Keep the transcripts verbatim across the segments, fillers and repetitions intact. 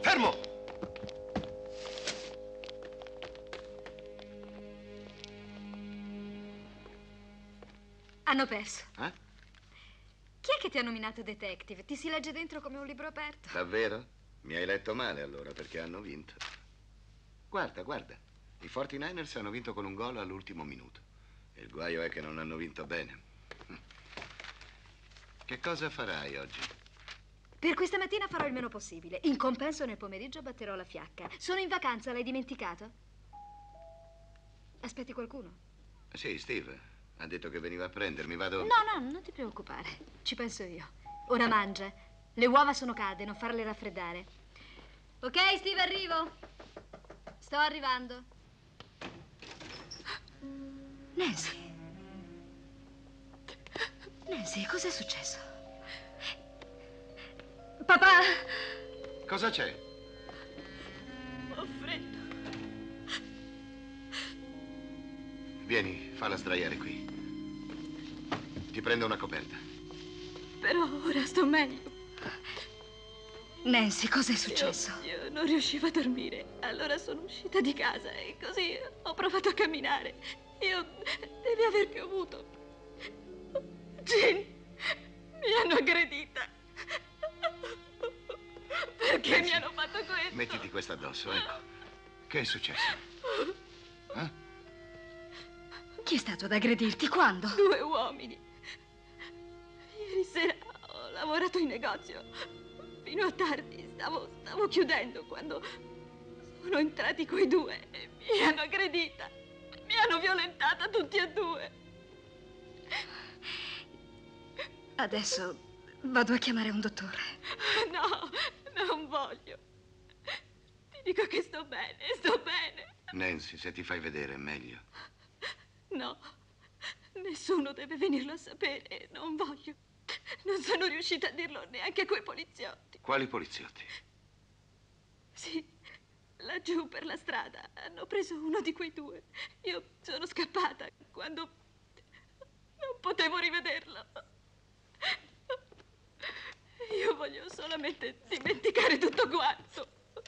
Fermo! Hanno perso. Eh? Chi è che ti ha nominato detective? Ti si legge dentro come un libro aperto. Davvero? Mi hai letto male allora, perché hanno vinto. Guarda, guarda. I quarantanovers hanno vinto con un gol all'ultimo minuto. E il guaio è che non hanno vinto bene. Che cosa farai oggi? Per questa mattina farò il meno possibile. In compenso nel pomeriggio batterò la fiacca. Sono in vacanza, l'hai dimenticato? Aspetti qualcuno? Sì, Steve. Ha detto che veniva a prendermi, vado... No, no, non ti preoccupare. Ci penso io. Ora mangia. Le uova sono calde, non farle raffreddare. Ok, Steve, arrivo. Sto arrivando. Nancy. Nancy, cos'è successo? Papà! Cosa c'è? Ho freddo. Vieni, falla sdraiare qui. Ti prendo una coperta. Però ora sto meglio. Nancy, cos'è successo? Io, io non riuscivo a dormire. Allora sono uscita di casa e così ho provato a camminare. Io... devi aver piovuto. Jean, mi hanno aggredita. Perché Nancy, mi hanno fatto questo? Mettiti questa addosso, ecco. Che è successo? Eh? Chi è stato ad aggredirti? Quando? Due uomini. Ieri sera ho lavorato in negozio. Fino a tardi stavo, stavo chiudendo quando sono entrati quei due e mi hanno aggredita. Mi hanno violentata tutti e due. Adesso vado a chiamare un dottore. No, non voglio. Ti dico che sto bene, sto bene. Nancy, se ti fai vedere è meglio. No, nessuno deve venirlo a sapere. Non voglio. Non sono riuscita a dirlo neanche a quei poliziotti. Quali poliziotti? Sì, laggiù per la strada hanno preso uno di quei due. Io sono scappata quando non potevo rivederlo. Io voglio solamente dimenticare tutto quanto.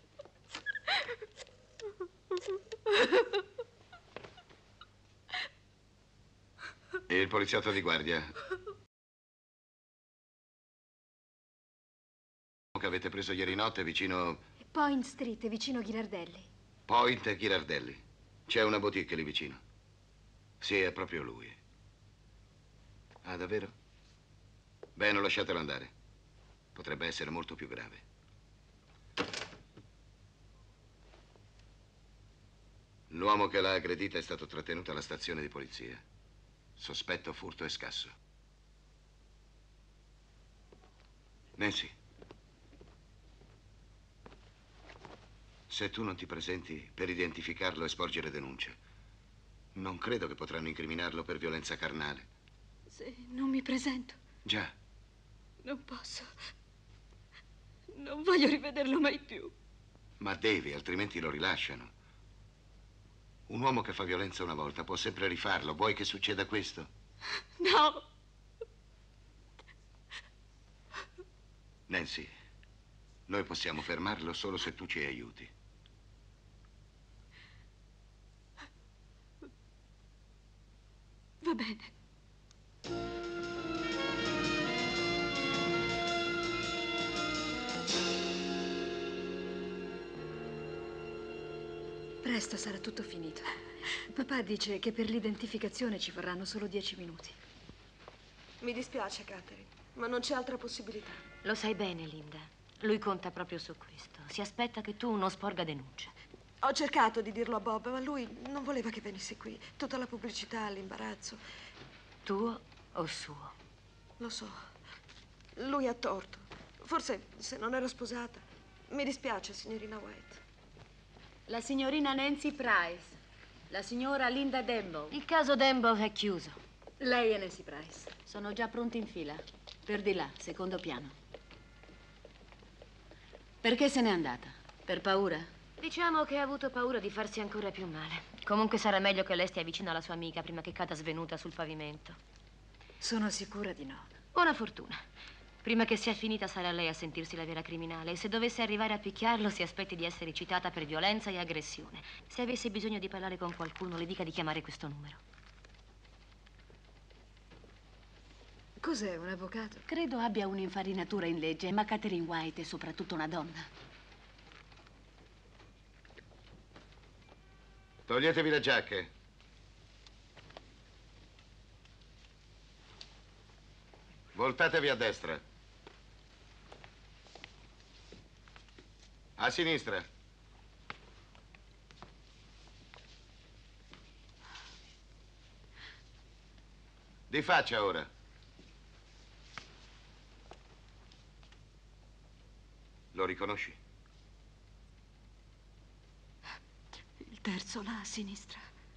E il poliziotto di guardia? Che avete preso ieri notte vicino... Point Street, vicino Ghirardelli. Point e Ghirardelli. C'è una boutique lì vicino. Sì, è proprio lui. Ah, davvero? Bene, lasciatelo andare. Potrebbe essere molto più grave. L'uomo che l'ha aggredita è stato trattenuto alla stazione di polizia. Sospetto furto e scasso. Nancy, se tu non ti presenti per identificarlo e sporgere denuncia, non credo che potranno incriminarlo per violenza carnale. Se non mi presento... Già. Non posso. Non voglio rivederlo mai più. Ma devi, altrimenti lo rilasciano. Un uomo che fa violenza una volta può sempre rifarlo. Vuoi che succeda questo? No. Nancy, noi possiamo fermarlo solo se tu ci aiuti. Va bene. Presto sarà tutto finito. Papà dice che per l'identificazione ci vorranno solo dieci minuti. Mi dispiace, Catherine, ma non c'è altra possibilità. Lo sai bene, Linda. Lui conta proprio su questo. Si aspetta che tu non sporga denuncia. Ho cercato di dirlo a Bob, ma lui non voleva che venissi qui. Tutta la pubblicità, l'imbarazzo. Tuo o suo? Lo so. Lui ha torto. Forse se non ero sposata. Mi dispiace, signorina White. La signorina Nancy Price. La signora Linda Dembo. Il caso Dembo è chiuso. Lei è Nancy Price. Sono già pronti in fila. Per di là, secondo piano. Perché se n'è andata? Per paura? Diciamo che ha avuto paura di farsi ancora più male. Comunque sarà meglio che lei stia vicino alla sua amica prima che cada svenuta sul pavimento. Sono sicura di no. Buona fortuna. Prima che sia finita sarà lei a sentirsi la vera criminale e se dovesse arrivare a picchiarlo si aspetti di essere citata per violenza e aggressione. Se avesse bisogno di parlare con qualcuno le dica di chiamare questo numero. Cos'è, un avvocato? Credo abbia un'infarinatura in legge, ma Catherine White è soprattutto una donna. Toglietevi le giacche. Voltatevi a destra. A sinistra. Di faccia ora. Lo riconosci? Il terzo là a sinistra.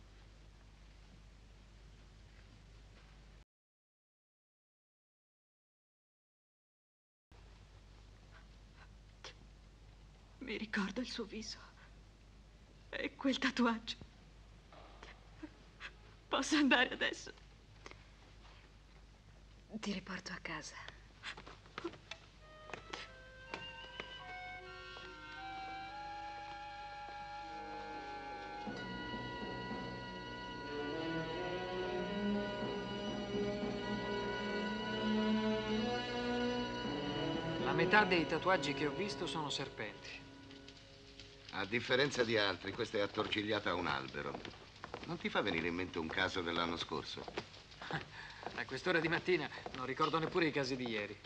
Mi ricordo il suo viso e quel tatuaggio. Posso andare adesso? Ti riporto a casa. La metà dei tatuaggi che ho visto sono serpenti. A differenza di altri, questa è attorcigliata a un albero. Non ti fa venire in mente un caso dell'anno scorso? A quest'ora di mattina non ricordo neppure i casi di ieri.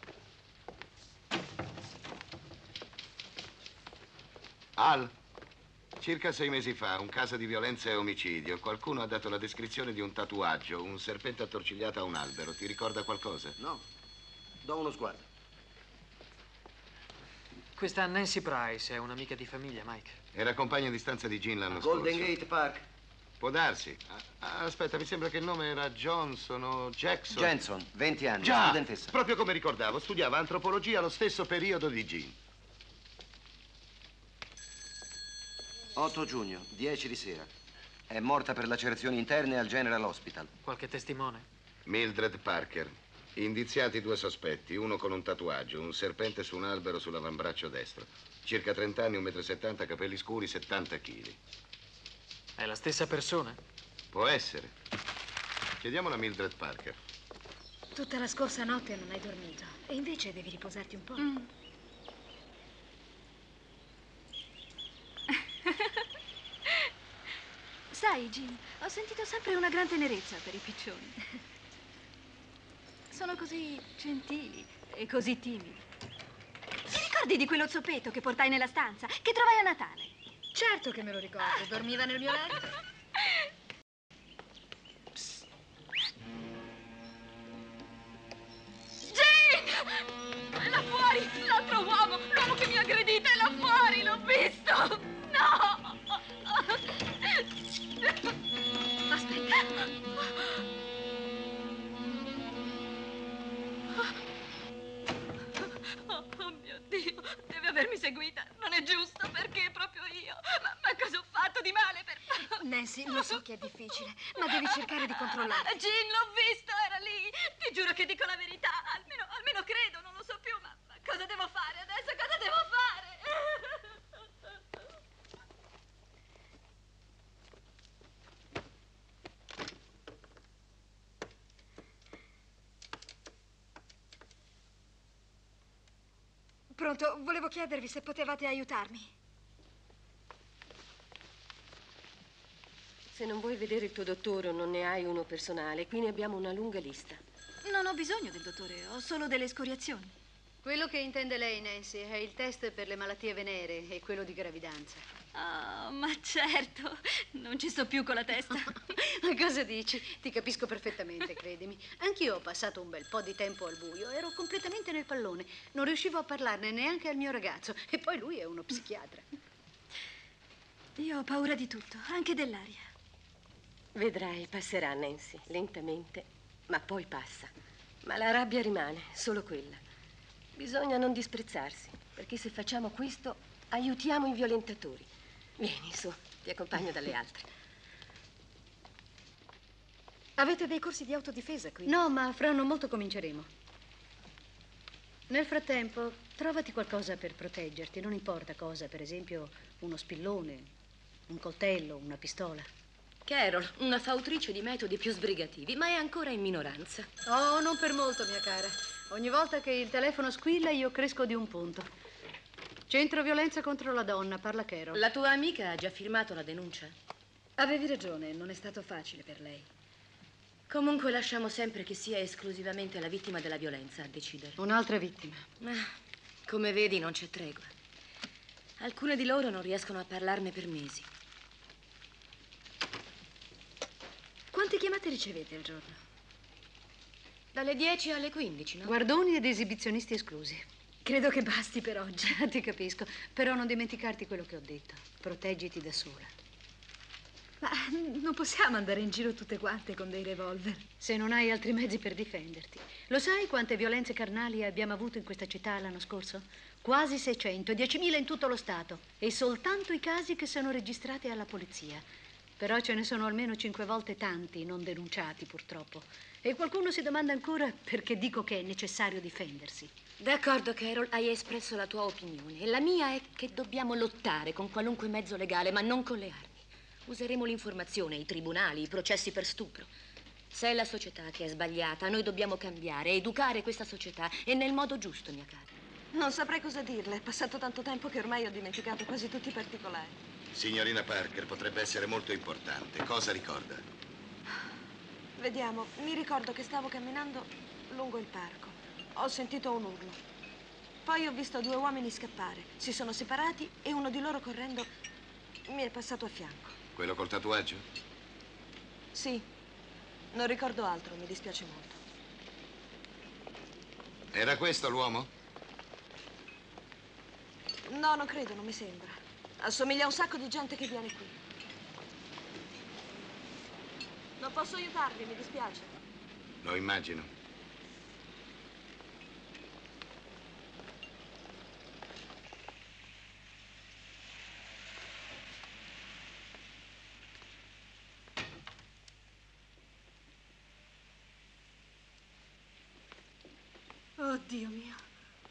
Al, circa sei mesi fa, un caso di violenza e omicidio. Qualcuno ha dato la descrizione di un tatuaggio, un serpente attorcigliato a un albero. Ti ricorda qualcosa? No, do uno sguardo. Questa Nancy Price è un'amica di famiglia, Mike. Era compagna di stanza di Jean l'anno Golden scorso. Gate Park. Può darsi. Ah, aspetta, mi sembra che il nome era Johnson o Jackson. Jensen, venti anni, Già, studentessa. proprio come ricordavo, studiava antropologia allo stesso periodo di Jean. otto giugno, dieci di sera. È morta per lacerazioni interne al General Hospital. Qualche testimone? Mildred Parker. Indiziati due sospetti, uno con un tatuaggio, un serpente su un albero sull'avambraccio destro. Circa trenta anni, un metro e settanta, capelli scuri, settanta chili. È la stessa persona? Può essere. Chiediamolo a Mildred Parker. Tutta la scorsa notte non hai dormito e invece devi riposarti un po'. Mm. Sai, Jean, ho sentito sempre una gran tenerezza per i piccioni. Sono così gentili e così timidi. Ti ricordi di quello zoppeto che portai nella stanza, che trovai a Natale? Certo che me lo ricordo, dormiva nel mio letto. Jean! È là fuori, l'altro uomo, l'uomo che mi ha aggredita è là fuori, l'ho visto! No! Aspetta. Oh, oh mio Dio, deve avermi seguita. Non è giusto, perché proprio io. Ma, ma cosa ho fatto di male per... Nancy, lo so che è difficile, ma devi cercare di controllarti. Jean, l'ho visto, era lì. Ti giuro che dico la verità. Almeno, almeno credo, non lo so più. Ma, ma cosa devo fare adesso? Cosa devo fare? Pronto, volevo chiedervi se potevate aiutarmi. Se non vuoi vedere il tuo dottore o non ne hai uno personale, qui ne abbiamo una lunga lista. Non ho bisogno del dottore, ho solo delle escoriazioni. Quello che intende lei, Nancy, è il test per le malattie venere e quello di gravidanza. Oh, ma certo, non ci sto più con la testa. Ma cosa dici? Ti capisco perfettamente, credimi. Anch'io ho passato un bel po' di tempo al buio, ero completamente nel pallone. Non riuscivo a parlarne neanche al mio ragazzo. E poi lui è uno psichiatra. Io ho paura di tutto, anche dell'aria. Vedrai, passerà, Nancy, lentamente, ma poi passa. Ma la rabbia rimane, solo quella. Bisogna non disprezzarsi, perché se facciamo questo, aiutiamo i violentatori. Vieni, su, ti accompagno dalle altre. Avete dei corsi di autodifesa qui? No, ma fra non molto cominceremo. Nel frattempo, trovati qualcosa per proteggerti, non importa cosa, per esempio uno spillone, un coltello, una pistola. Carol, una fautrice di metodi più sbrigativi, ma è ancora in minoranza. Oh, non per molto, mia cara. Ogni volta che il telefono squilla io cresco di un punto. Centro violenza contro la donna, parla Carol. La tua amica ha già firmato la denuncia? Avevi ragione, non è stato facile per lei. Comunque lasciamo sempre che sia esclusivamente la vittima della violenza a decidere. Un'altra vittima. Ah, come vedi non c'è tregua. Alcune di loro non riescono a parlarne per mesi. Quante chiamate ricevete al giorno? Dalle dieci alle quindici, no? Guardoni ed esibizionisti esclusi. Credo che basti per oggi. Ti capisco. Però non dimenticarti quello che ho detto. Proteggiti da sola. Ma non possiamo andare in giro tutte quante con dei revolver. Se non hai altri mezzi per difenderti. Lo sai quante violenze carnali abbiamo avuto in questa città l'anno scorso? Quasi seicento, diecimila in tutto lo Stato. E soltanto i casi che sono registrati alla polizia. Però ce ne sono almeno cinque volte tanti non denunciati, purtroppo. E qualcuno si domanda ancora perché dico che è necessario difendersi. D'accordo, Carol, hai espresso la tua opinione. E la mia è che dobbiamo lottare con qualunque mezzo legale, ma non con le armi. Useremo l'informazione, i tribunali, i processi per stupro. Se è la società che è sbagliata, noi dobbiamo cambiare, educare questa società e nel modo giusto, mia cara. Non saprei cosa dirle. È passato tanto tempo che ormai ho dimenticato quasi tutti i particolari. Signorina Parker, potrebbe essere molto importante. Cosa ricorda? Vediamo, mi ricordo che stavo camminando lungo il parco. Ho sentito un urlo. Poi ho visto due uomini scappare. Si sono separati e uno di loro correndo mi è passato a fianco. Quello col tatuaggio? Sì. Non ricordo altro, mi dispiace molto. Era questo l'uomo? No, non credo, non mi sembra. Assomiglia a un sacco di gente che viene qui. Non posso aiutarvi, mi dispiace. Lo immagino. Oh, Dio mio.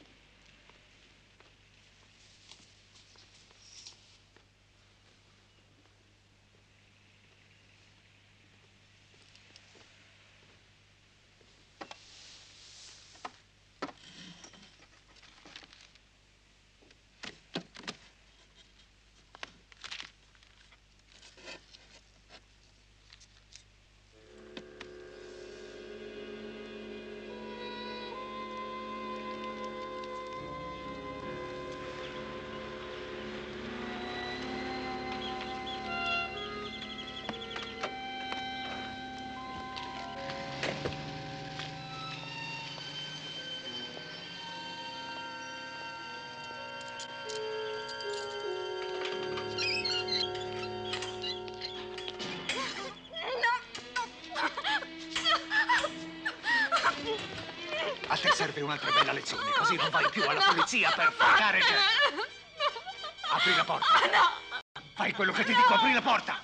A te serve un'altra bella lezione, così non vai più alla polizia per fregare gente. Apri la porta. No! Fai quello che ti dico, apri la porta.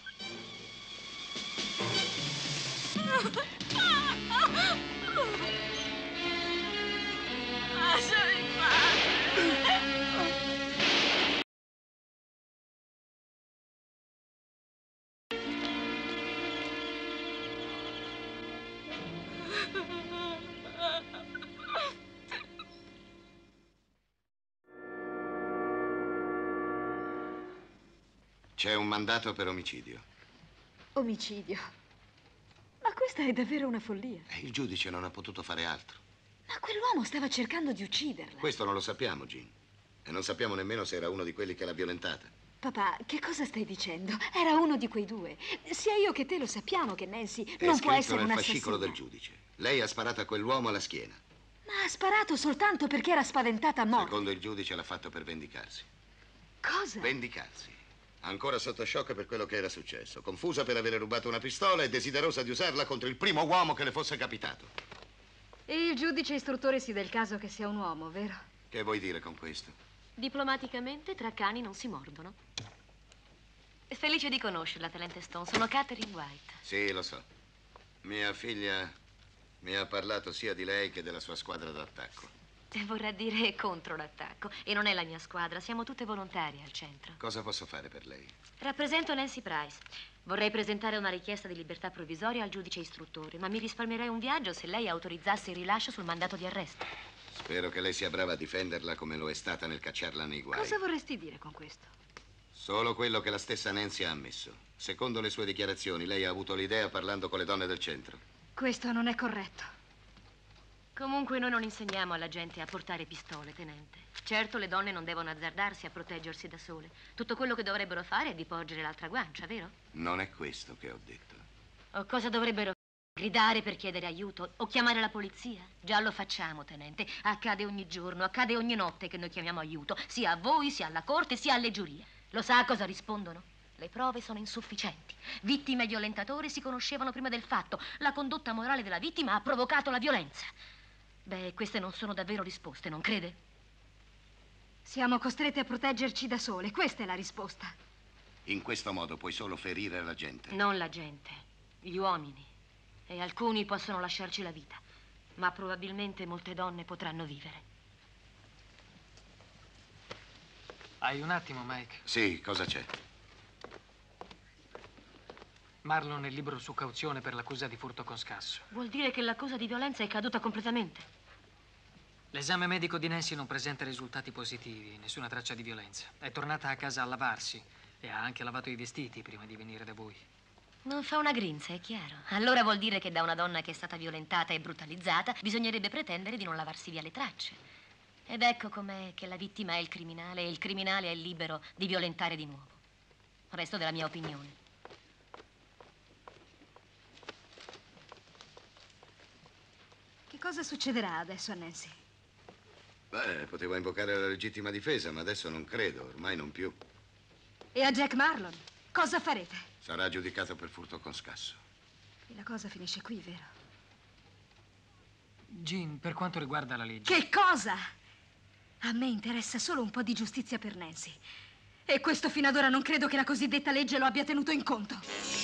Lasciami in pace. C'è un mandato per omicidio. Omicidio? Ma questa è davvero una follia. E il giudice non ha potuto fare altro. Ma quell'uomo stava cercando di ucciderla. Questo non lo sappiamo, Jean. E non sappiamo nemmeno se era uno di quelli che l'ha violentata. Papà, che cosa stai dicendo? Era uno di quei due. Sia io che te lo sappiamo che Nancy È non può essere scritto nel un'assassina. fascicolo del giudice. Lei ha sparato a quell'uomo alla schiena. Ma ha sparato soltanto perché era spaventata a morte. Secondo il giudice l'ha fatto per vendicarsi. Cosa? Vendicarsi. Ancora sotto shock per quello che era successo. Confusa per avere rubato una pistola e desiderosa di usarla contro il primo uomo che le fosse capitato. E il giudice istruttore si dà il caso che sia un uomo, vero? Che vuoi dire con questo? Diplomaticamente, tra cani non si mordono. Felice di conoscerla, tenente Stone. Sono Catherine White. Sì, lo so. Mia figlia mi ha parlato sia di lei che della sua squadra d'attacco. Vorrà dire contro l'attacco. E non è la mia squadra, siamo tutte volontarie al centro. Cosa posso fare per lei? Rappresento Nancy Price. Vorrei presentare una richiesta di libertà provvisoria al giudice istruttore, ma mi risparmierei un viaggio se lei autorizzasse il rilascio sul mandato di arresto. Spero che lei sia brava a difenderla come lo è stata nel cacciarla nei guai. Cosa vorresti dire con questo? Solo quello che la stessa Nancy ha ammesso. Secondo le sue dichiarazioni, lei ha avuto l'idea parlando con le donne del centro. Questo non è corretto. Comunque noi non insegniamo alla gente a portare pistole, tenente. Certo, le donne non devono azzardarsi a proteggersi da sole. Tutto quello che dovrebbero fare è di porgere l'altra guancia, vero? Non è questo che ho detto. O cosa dovrebbero fare? Gridare per chiedere aiuto o chiamare la polizia? Già lo facciamo, tenente. Accade ogni giorno, accade ogni notte che noi chiamiamo aiuto, sia a voi, sia alla corte, sia alle giurie. Lo sa a cosa rispondono? Le prove sono insufficienti. Vittime e violentatori si conoscevano prima del fatto. La condotta morale della vittima ha provocato la violenza. Beh, queste non sono davvero risposte, non crede? Siamo costrette a proteggerci da sole, questa è la risposta. In questo modo puoi solo ferire la gente. Non la gente, gli uomini. E alcuni possono lasciarci la vita, ma probabilmente molte donne potranno vivere. Hai un attimo, Mike? Sì, cosa c'è? Marlon nel libro su cauzione per l'accusa di furto con scasso. Vuol dire che l'accusa di violenza è caduta completamente. L'esame medico di Nancy non presenta risultati positivi, nessuna traccia di violenza. È tornata a casa a lavarsi e ha anche lavato i vestiti prima di venire da voi. Non fa una grinza, è chiaro. Allora vuol dire che da una donna che è stata violentata e brutalizzata bisognerebbe pretendere di non lavarsi via le tracce. Ed ecco com'è che la vittima è il criminale e il criminale è libero di violentare di nuovo. Resto della mia opinione. Che cosa succederà adesso a Nancy? Beh, potevo invocare la legittima difesa, ma adesso non credo, ormai non più. E a Jack Marlon? Cosa farete? Sarà giudicato per furto con scasso. E la cosa finisce qui, vero? Jean, per quanto riguarda la legge... Che cosa? A me interessa solo un po' di giustizia per Nancy. E questo fino ad ora non credo che la cosiddetta legge lo abbia tenuto in conto.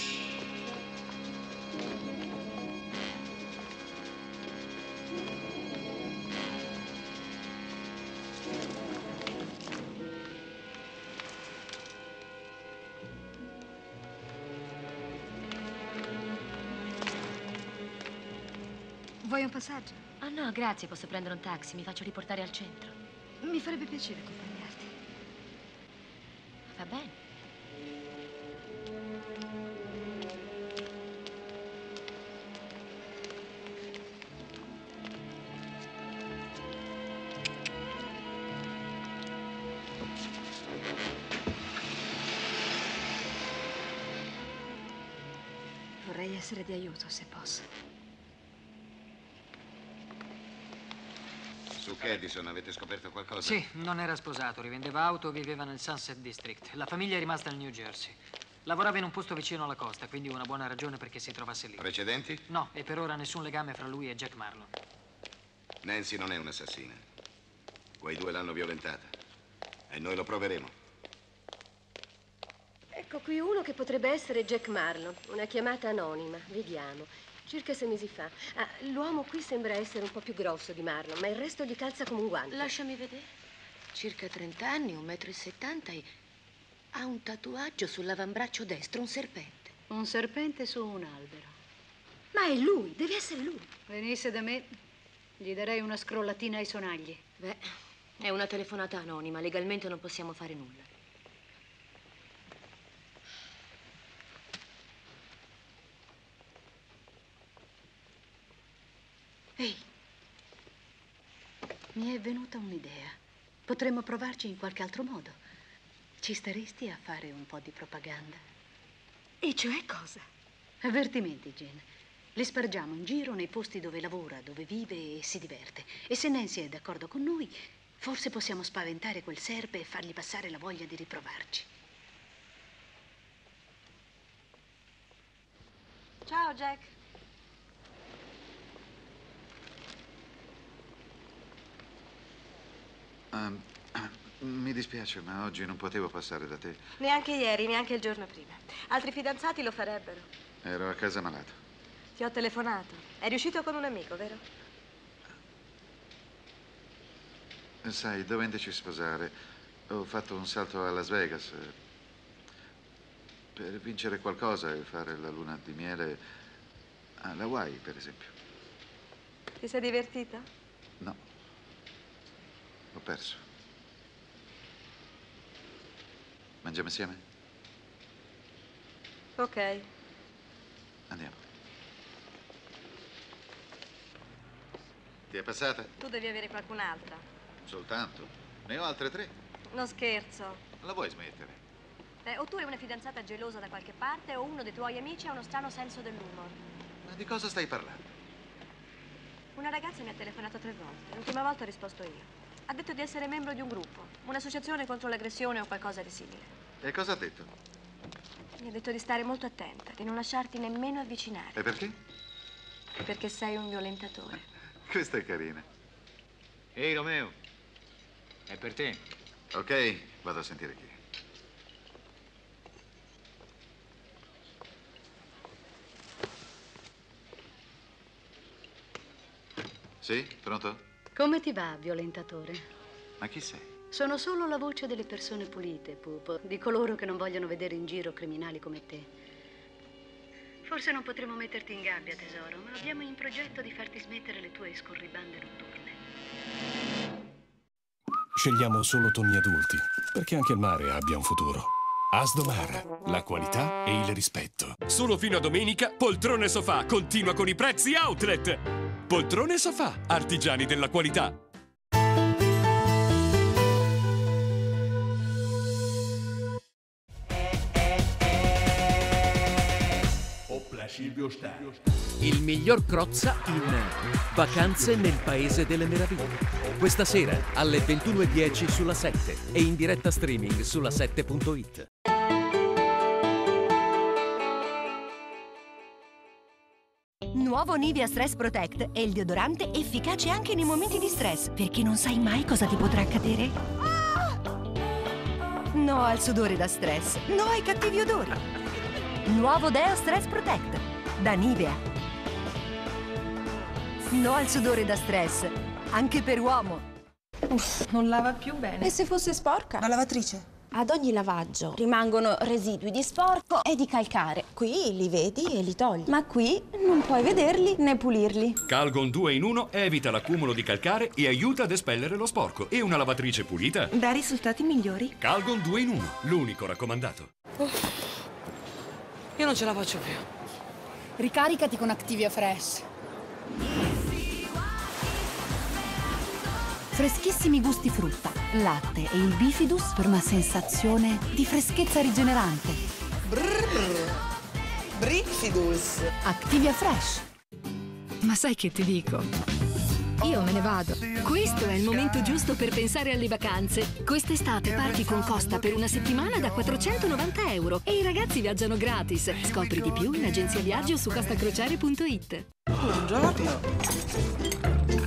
Vuoi un passaggio? Ah no, grazie, posso prendere un taxi, mi faccio riportare al centro. Mi farebbe piacere accompagnarti. Va bene. Vorrei essere di aiuto, se posso. Su Edison avete scoperto qualcosa? Sì, non era sposato, rivendeva auto, viveva nel Sunset District. La famiglia è rimasta nel New Jersey. Lavorava in un posto vicino alla costa, quindi una buona ragione perché si trovasse lì. Precedenti? No, e per ora nessun legame fra lui e Jack Marlon. Nancy non è un'assassina. Quei due l'hanno violentata. E noi lo proveremo. Ecco qui uno che potrebbe essere Jack Marlon. Una chiamata anonima, vediamo. Circa sei mesi fa. Ah, l'uomo qui sembra essere un po' più grosso di Marlon, ma il resto gli calza come un guanto. Lasciami vedere. Circa trenta anni, un metro e settanta e ha un tatuaggio sull'avambraccio destro, un serpente. Un serpente su un albero. Ma è lui, deve essere lui. Venisse da me, gli darei una scrollatina ai sonagli. Beh, è una telefonata anonima, legalmente non possiamo fare nulla. Ehi, mi è venuta un'idea. Potremmo provarci in qualche altro modo. Ci staresti a fare un po' di propaganda? E cioè cosa? Avvertimenti, Jean. Li spargiamo in giro nei posti dove lavora, dove vive e si diverte. E se Nancy è d'accordo con noi, forse possiamo spaventare quel serpe e fargli passare la voglia di riprovarci. Ciao, Jack. Um, mi dispiace, ma oggi non potevo passare da te. Neanche ieri, neanche il giorno prima. Altri fidanzati lo farebbero. Ero a casa malato. Ti ho telefonato. È riuscito con un amico, vero? Sai, dovendoci sposare, ho fatto un salto a Las Vegas eh, per vincere qualcosa e fare la luna di miele alla Hawaii, per esempio. Ti sei divertita? No. Ho perso. Mangiamo insieme? Ok. Andiamo. Ti è passata? Tu devi avere qualcun'altra. Soltanto? Ne ho altre tre. Non scherzo. La vuoi smettere? Eh, o tu hai una fidanzata gelosa da qualche parte o uno dei tuoi amici ha uno strano senso dell'umor. Ma di cosa stai parlando? Una ragazza mi ha telefonato tre volte. L'ultima volta ho risposto io. Ha detto di essere membro di un gruppo, un'associazione contro l'aggressione o qualcosa di simile. E cosa ha detto? Mi ha detto di stare molto attenta, di non lasciarti nemmeno avvicinare. E perché? Perché sei un violentatore. Questa è carina. Ehi, Romeo. È per te. Ok, vado a sentire chi. Sì, pronto? Come ti va, violentatore? Ma chi sei? Sono solo la voce delle persone pulite, Pupo, di coloro che non vogliono vedere in giro criminali come te. Forse non potremo metterti in gabbia, tesoro, ma abbiamo in progetto di farti smettere le tue scorribande notturne. Scegliamo solo toni adulti, perché anche il mare abbia un futuro. Asdomar, la qualità e il rispetto. Solo fino a domenica, Poltrone Sofà continua con i prezzi outlet. Poltrone Sofà, artigiani della qualità. Il miglior Crozza in Vacanze nel Paese delle Meraviglie. Questa sera alle ventuno e dieci sulla sette e in diretta streaming sulla sette punto it. Nuovo Nivea Stress Protect è il deodorante efficace anche nei momenti di stress, perché non sai mai cosa ti potrà accadere. No al sudore da stress, no ai cattivi odori. Nuovo Deo Stress Protect da Nivea. No al sudore da stress, anche per uomo. Uff, non lava più bene. E se fosse sporca? La lavatrice? Ad ogni lavaggio rimangono residui di sporco e di calcare. Qui li vedi e li togli. Ma qui non puoi vederli né pulirli. Calgon due in uno evita l'accumulo di calcare e aiuta ad espellere lo sporco. E una lavatrice pulita? Dà risultati migliori. Calgon due in uno, l'unico raccomandato. Uff, io non ce la faccio più. Ricaricati con Activia Fresh. Freschissimi gusti frutta, latte e il bifidus per una sensazione di freschezza rigenerante. Brrr, bifidus. Activia Fresh. Ma sai che ti dico? Io me ne vado. Questo è il momento giusto per pensare alle vacanze. Quest'estate parti con Costa per una settimana da quattrocentonovanta euro e i ragazzi viaggiano gratis. Scopri di più in agenzia viaggio su costacrociere punto it. Buongiorno.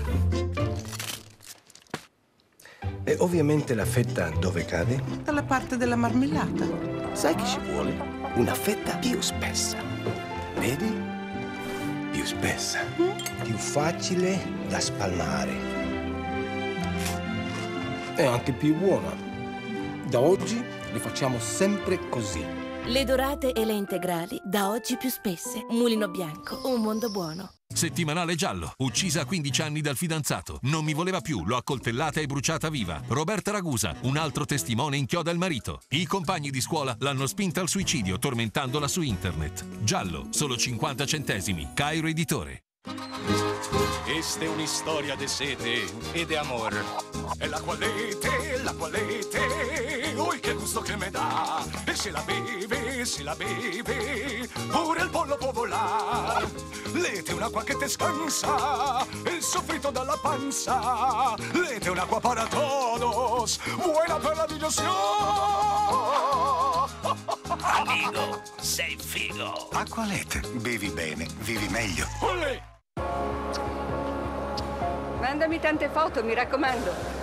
E ovviamente la fetta dove cade? Dalla parte della marmellata. Sai che ci vuole? Una fetta più spessa. Vedi? Più spessa. Mm? Più facile da spalmare. E anche più buona. Da oggi le facciamo sempre così. Le dorate e le integrali, da oggi più spesse. Mulino Bianco, un mondo buono. Settimanale giallo, uccisa a quindici anni dal fidanzato. Non mi voleva più, l'ho accoltellata e bruciata viva. Roberta Ragusa, un altro testimone, inchioda il marito. I compagni di scuola l'hanno spinta al suicidio, tormentandola su internet. Giallo, solo cinquanta centesimi. Cairo Editore. Esta è una storia de sete e de amor. E la qualete, la qualete, uy, che gusto che me da. E se la beve, se la beve, pure il pollo può volare. Lete è un'acqua che te scansa, il soffritto dalla panza. Lete è un'acqua para todos, buena per la digestione. Amigo, sei figo. Acqua Lete, bevi bene, vivi meglio. Olè! Mandami tante foto, mi raccomando.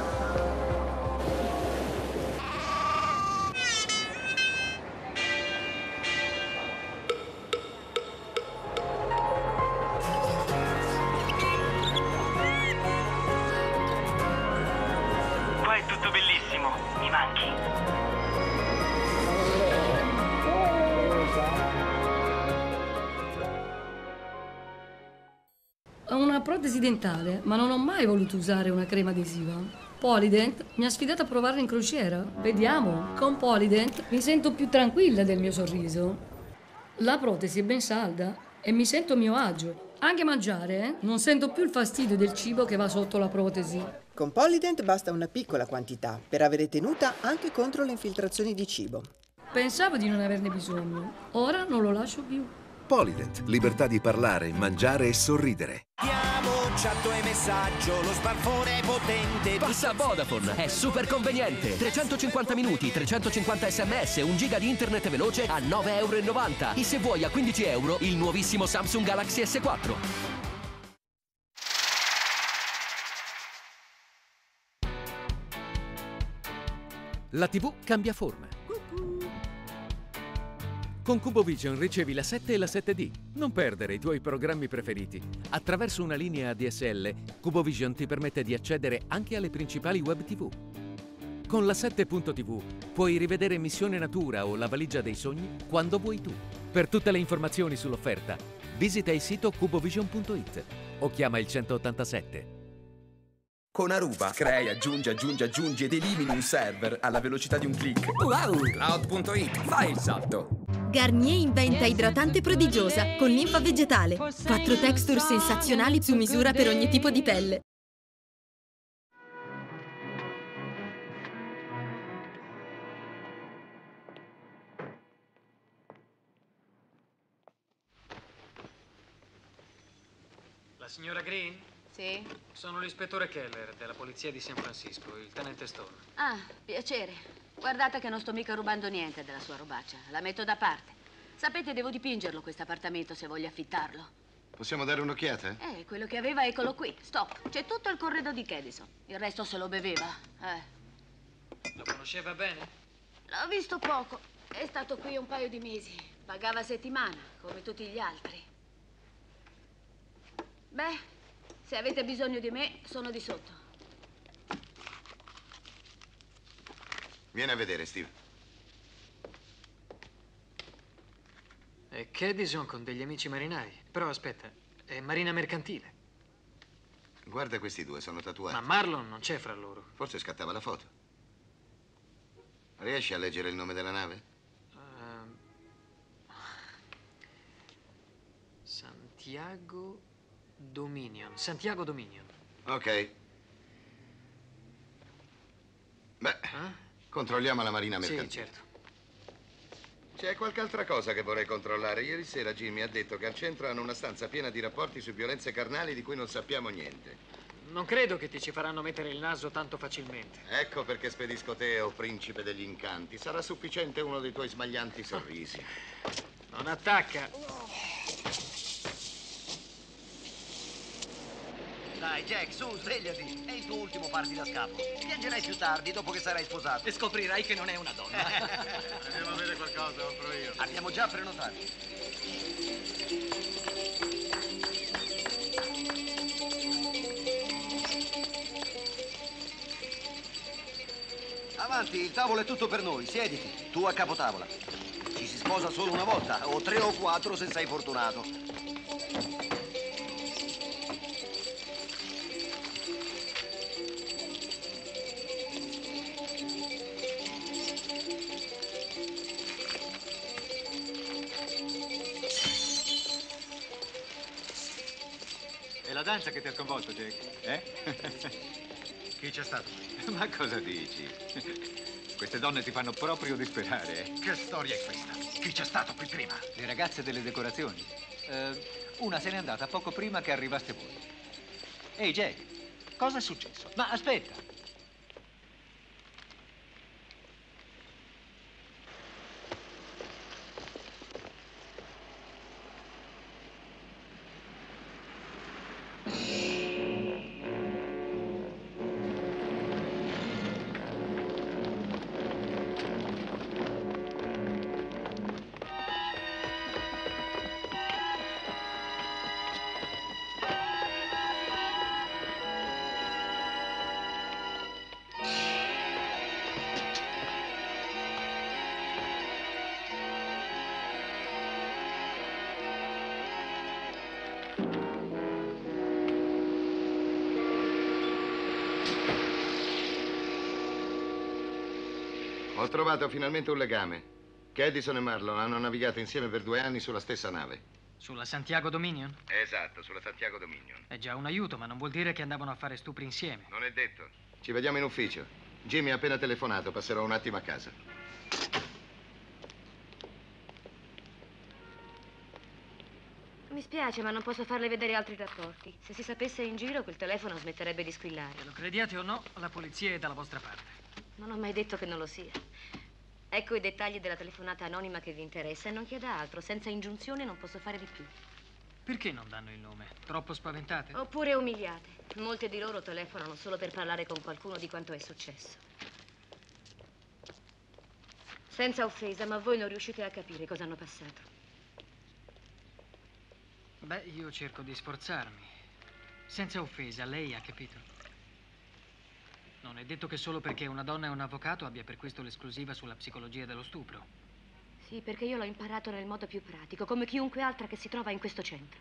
protesi dentale, ma non ho mai voluto usare una crema adesiva. Polident mi ha sfidato a provarla in crociera. Vediamo. Con Polident mi sento più tranquilla del mio sorriso. La protesi è ben salda e mi sento a mio agio. Anche mangiare, eh? Non sento più il fastidio del cibo che va sotto la protesi. Con Polident basta una piccola quantità per avere tenuta anche contro le infiltrazioni di cibo. Pensavo di non averne bisogno. Ora non lo lascio più. Polident, libertà di parlare, mangiare e sorridere. Chatto e messaggio, lo smartphone è potente. Passa a Vodafone, è super conveniente. trecentocinquanta minuti, trecentocinquanta sms, un giga di internet veloce a nove e novanta euro. E se vuoi a quindici euro il nuovissimo Samsung Galaxy S quattro. La tivù cambia forma. Con CuboVision ricevi la sette e la sette D. Non perdere i tuoi programmi preferiti. Attraverso una linea A D S L, CuboVision ti permette di accedere anche alle principali web tivù. Con la sette punto tivù puoi rivedere Missione Natura o La valigia dei sogni quando vuoi tu. Per tutte le informazioni sull'offerta, visita il sito cubovision punto it o chiama il centottantasette. Con Aruba crei, aggiungi, aggiungi, aggiungi ed elimini un server alla velocità di un click. Wow! Cloud punto it, fai il salto! Garnier inventa idratante prodigiosa con linfa vegetale. Quattro texture sensazionali su misura per ogni tipo di pelle. La signora Green? Sì? Sono l'ispettore Keller della polizia di San Francisco, il tenente Stone. Ah, piacere. Guardate che non sto mica rubando niente della sua robaccia. La metto da parte. Sapete, devo dipingerlo questo appartamento se voglio affittarlo. Possiamo dare un'occhiata? Eh, quello che aveva, eccolo qui. Stop. C'è tutto il corredo di Kedison. Il resto se lo beveva. Eh. Lo conosceva bene? L'ho visto poco. È stato qui un paio di mesi. Pagava a settimana, come tutti gli altri. Beh, se avete bisogno di me, sono di sotto. Vieni a vedere, Steve. È Kedison con degli amici marinai. Però aspetta, è marina mercantile. Guarda questi due, sono tatuati. Ma Marlon non c'è fra loro. Forse scattava la foto. Riesci a leggere il nome della nave? Uh, Santiago Dominion. Santiago Dominion. Ok. Beh, eh? Controlliamo la marina mercantile. Sì, certo. C'è qualche altra cosa che vorrei controllare. Ieri sera Jimmy ha detto che al centro hanno una stanza piena di rapporti su violenze carnali di cui non sappiamo niente. Non credo che ti ci faranno mettere il naso tanto facilmente. Ecco perché spedisco te, o principe degli incanti. Sarà sufficiente uno dei tuoi smaglianti sorrisi. Non attacca. Dai, Jack, su, svegliati. È il tuo ultimo party da scapo. Piangerai più tardi, dopo che sarai sposato. E scoprirai che non è una donna. Andiamo a vedere qualcosa, offro io. Abbiamo già prenotato. Avanti, il tavolo è tutto per noi. Siediti, tu a capotavola. Ci si sposa solo una volta, o tre o quattro se sei fortunato. È la danza che ti ha sconvolto, Jake? Eh? Chi c'è stato qui? Ma cosa dici? Queste donne ti fanno proprio disperare, eh? Che storia è questa? Chi c'è stato qui prima? Le ragazze delle decorazioni. Eh, una se n'è andata poco prima che arrivaste voi. Ehi, Jack, cosa è successo? Ma aspetta. Ho trovato finalmente un legame. Che Edison e Marlon hanno navigato insieme per due anni sulla stessa nave. Sulla Santiago Dominion? Esatto, sulla Santiago Dominion. È già un aiuto, ma non vuol dire che andavano a fare stupri insieme. Non è detto. Ci vediamo in ufficio. Jimmy ha appena telefonato, passerò un attimo a casa. Mi spiace, ma non posso farle vedere altri rapporti. Se si sapesse in giro, quel telefono smetterebbe di squillare. Lo crediate o no, la polizia è dalla vostra parte. Non ho mai detto che non lo sia. Ecco i dettagli della telefonata anonima che vi interessa e non chieda altro. Senza ingiunzione non posso fare di più. Perché non danno il nome? Troppo spaventate? Oppure umiliate. Molte di loro telefonano solo per parlare con qualcuno di quanto è successo. Senza offesa, ma voi non riuscite a capire cosa hanno passato. Beh, io cerco di sforzarmi. Senza offesa, lei ha capito? Non è detto che solo perché una donna è un avvocato abbia per questo l'esclusiva sulla psicologia dello stupro. Sì, perché io l'ho imparato nel modo più pratico, come chiunque altra che si trova in questo centro.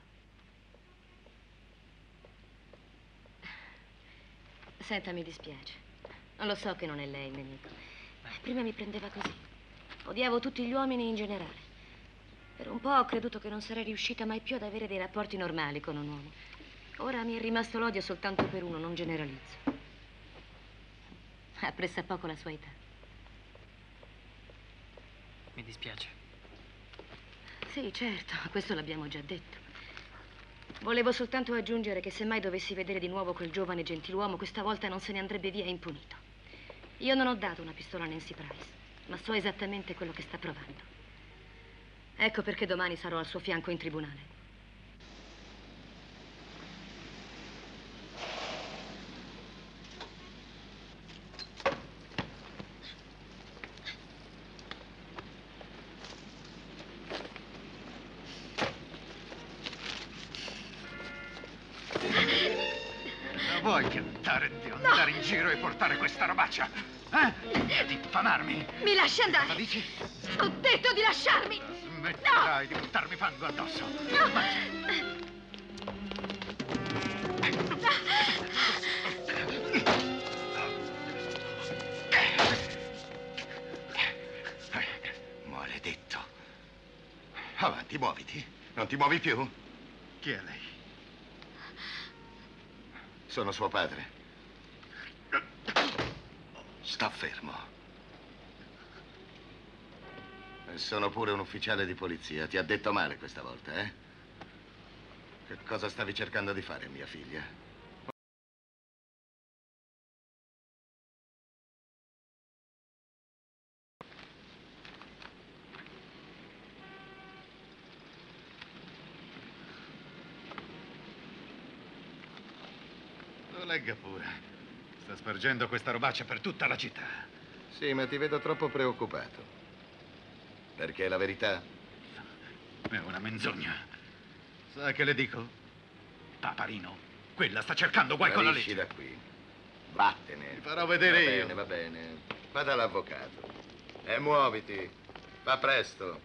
Senta, mi dispiace. Non lo so che non è lei il nemico. Prima mi prendeva così. Odiavo tutti gli uomini in generale. Per un po' ho creduto che non sarei riuscita mai più ad avere dei rapporti normali con un uomo. Ora mi è rimasto l'odio soltanto per uno, non generalizzo. Ha pressappoco la sua età. Mi dispiace. Sì, certo, questo l'abbiamo già detto. Volevo soltanto aggiungere che se mai dovessi vedere di nuovo quel giovane gentiluomo, questa volta non se ne andrebbe via impunito. Io non ho dato una pistola a Nancy Price, ma so esattamente quello che sta provando. Ecco perché domani sarò al suo fianco in tribunale. Non vuoi piantare di andare in giro e portare questa robaccia? Eh? Di infamarmi? Mi lasci andare! Cosa dici? Ho detto di lasciarmi! Smetterai di buttarmi fango addosso. Maledetto. Avanti, muoviti. Non ti muovi più? Chi è lei? Sono suo padre. Sta fermo. Sono pure un ufficiale di polizia. Ti ha detto male questa volta, eh? Che cosa stavi cercando di fare, mia figlia? Lo legga pure. Sta spargendo questa robaccia per tutta la città. Sì, ma ti vedo troppo preoccupato. Perché è la verità? È una menzogna. Sa che le dico? Paparino, quella sta cercando guai con la legge. Esci da qui. Vattene. Ti farò vedere io. Va bene, va bene. Va dall'avvocato. E muoviti. Fa presto.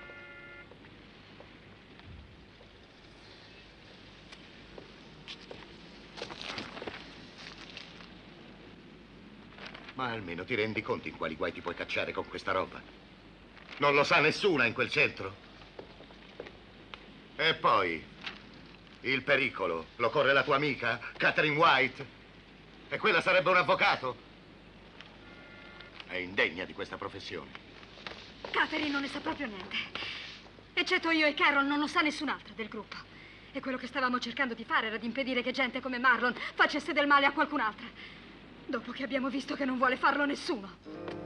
Ma almeno ti rendi conto in quali guai ti puoi cacciare con questa roba? Non lo sa nessuna in quel centro. E poi, il pericolo lo corre la tua amica, Catherine White. E quella sarebbe un avvocato. È indegna di questa professione. Catherine non ne sa proprio niente. Eccetto io e Carol, non lo sa nessun'altra del gruppo. E quello che stavamo cercando di fare era di impedire che gente come Marlon facesse del male a qualcun'altra. Dopo che abbiamo visto che non vuole farlo nessuno.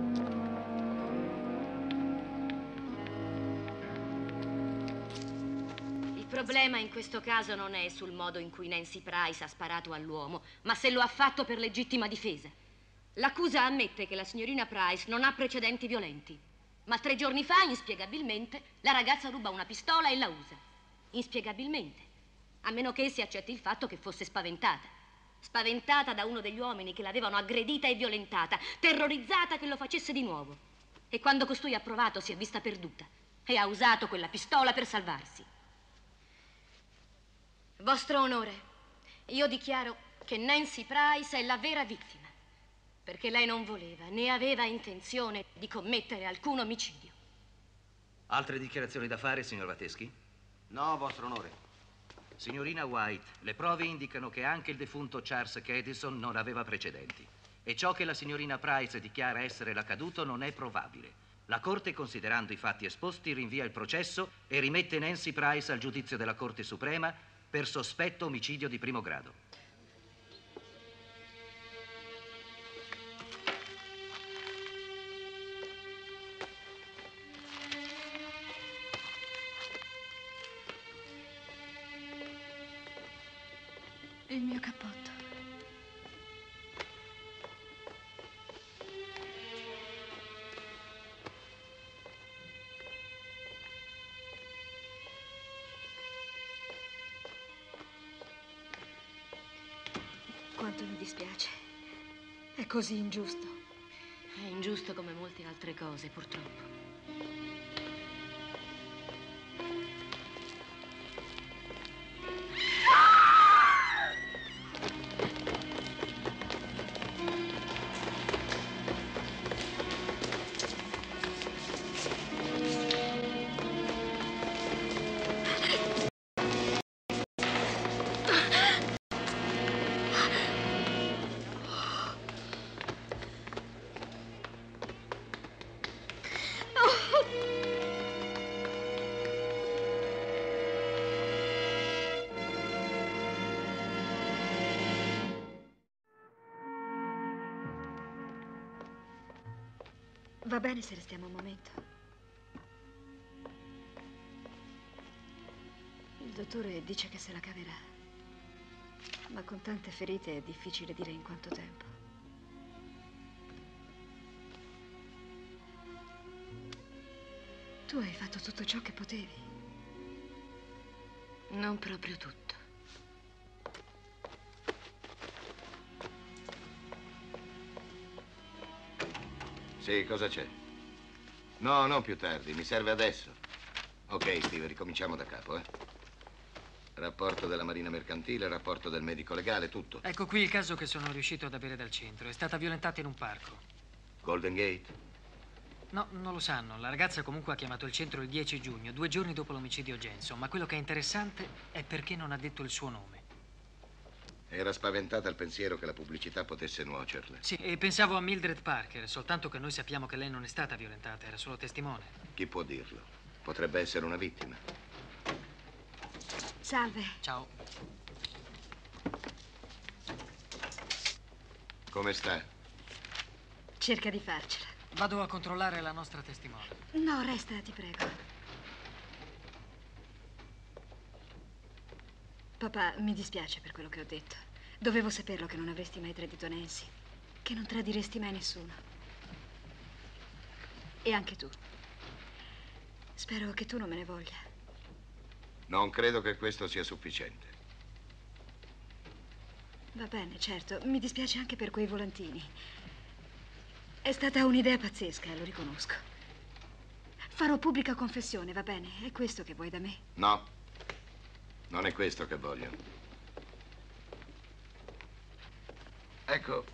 Il problema in questo caso non è sul modo in cui Nancy Price ha sparato all'uomo, ma se lo ha fatto per legittima difesa. L'accusa ammette che la signorina Price non ha precedenti violenti, ma tre giorni fa, inspiegabilmente, la ragazza ruba una pistola e la usa. Inspiegabilmente, a meno che si accetti il fatto che fosse spaventata. Spaventata da uno degli uomini che l'avevano aggredita e violentata, terrorizzata che lo facesse di nuovo. E quando costui ha provato si è vista perduta e ha usato quella pistola per salvarsi. Vostro onore, io dichiaro che Nancy Price è la vera vittima. Perché lei non voleva né aveva intenzione di commettere alcun omicidio. Altre dichiarazioni da fare, signor Vateschi? No, vostro onore. Signorina White, le prove indicano che anche il defunto Charles Cadison non aveva precedenti. E ciò che la signorina Price dichiara essere l'accaduto non è probabile. La Corte, considerando i fatti esposti, rinvia il processo e rimette Nancy Price al giudizio della Corte Suprema per sospetto omicidio di primo grado. Il mio cappotto. Quanto mi dispiace. È così ingiusto. È ingiusto come molte altre cose, purtroppo. Va bene se restiamo un momento. Il dottore dice che se la caverà, ma con tante ferite è difficile dire in quanto tempo. Tu hai fatto tutto ciò che potevi. Non proprio tutto. Sì, cosa c'è? No, non più tardi, mi serve adesso. Ok, Steve, ricominciamo da capo, eh. Rapporto della Marina Mercantile, rapporto del medico legale, tutto. Ecco qui il caso che sono riuscito ad avere dal centro. È stata violentata in un parco. Golden Gate? No, non lo sanno. La ragazza comunque ha chiamato il centro il dieci giugno, due giorni dopo l'omicidio Jensen. Ma quello che è interessante è perché non ha detto il suo nome. Era spaventata al pensiero che la pubblicità potesse nuocerle. Sì, e pensavo a Mildred Parker, soltanto che noi sappiamo che lei non è stata violentata, era solo testimone. Chi può dirlo? Potrebbe essere una vittima. Salve. Ciao. Come sta? Cerca di farcela. Vado a controllare la nostra testimone. No, resta, ti prego. Papà, mi dispiace per quello che ho detto. Dovevo saperlo che non avresti mai tradito Nancy, che non tradiresti mai nessuno. E anche tu. Spero che tu non me ne voglia. Non credo che questo sia sufficiente. Va bene, certo. Mi dispiace anche per quei volantini. È stata un'idea pazzesca, lo riconosco. Farò pubblica confessione, va bene? È questo che vuoi da me? No, non è questo che voglio. Ecco,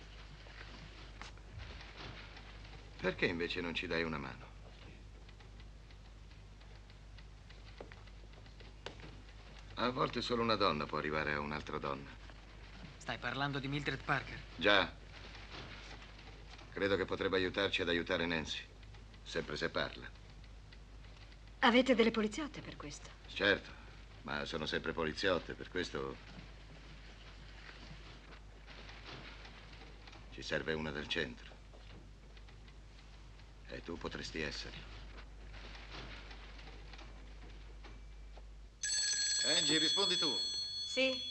perché invece non ci dai una mano? A volte solo una donna può arrivare a un'altra donna. Stai parlando di Mildred Parker? Già. Credo che potrebbe aiutarci ad aiutare Nancy, sempre se parla. Avete delle poliziotte per questo? Certo, ma sono sempre poliziotte, per questo ci serve una del centro. E tu potresti esserlo. Angie, rispondi tu. Sì.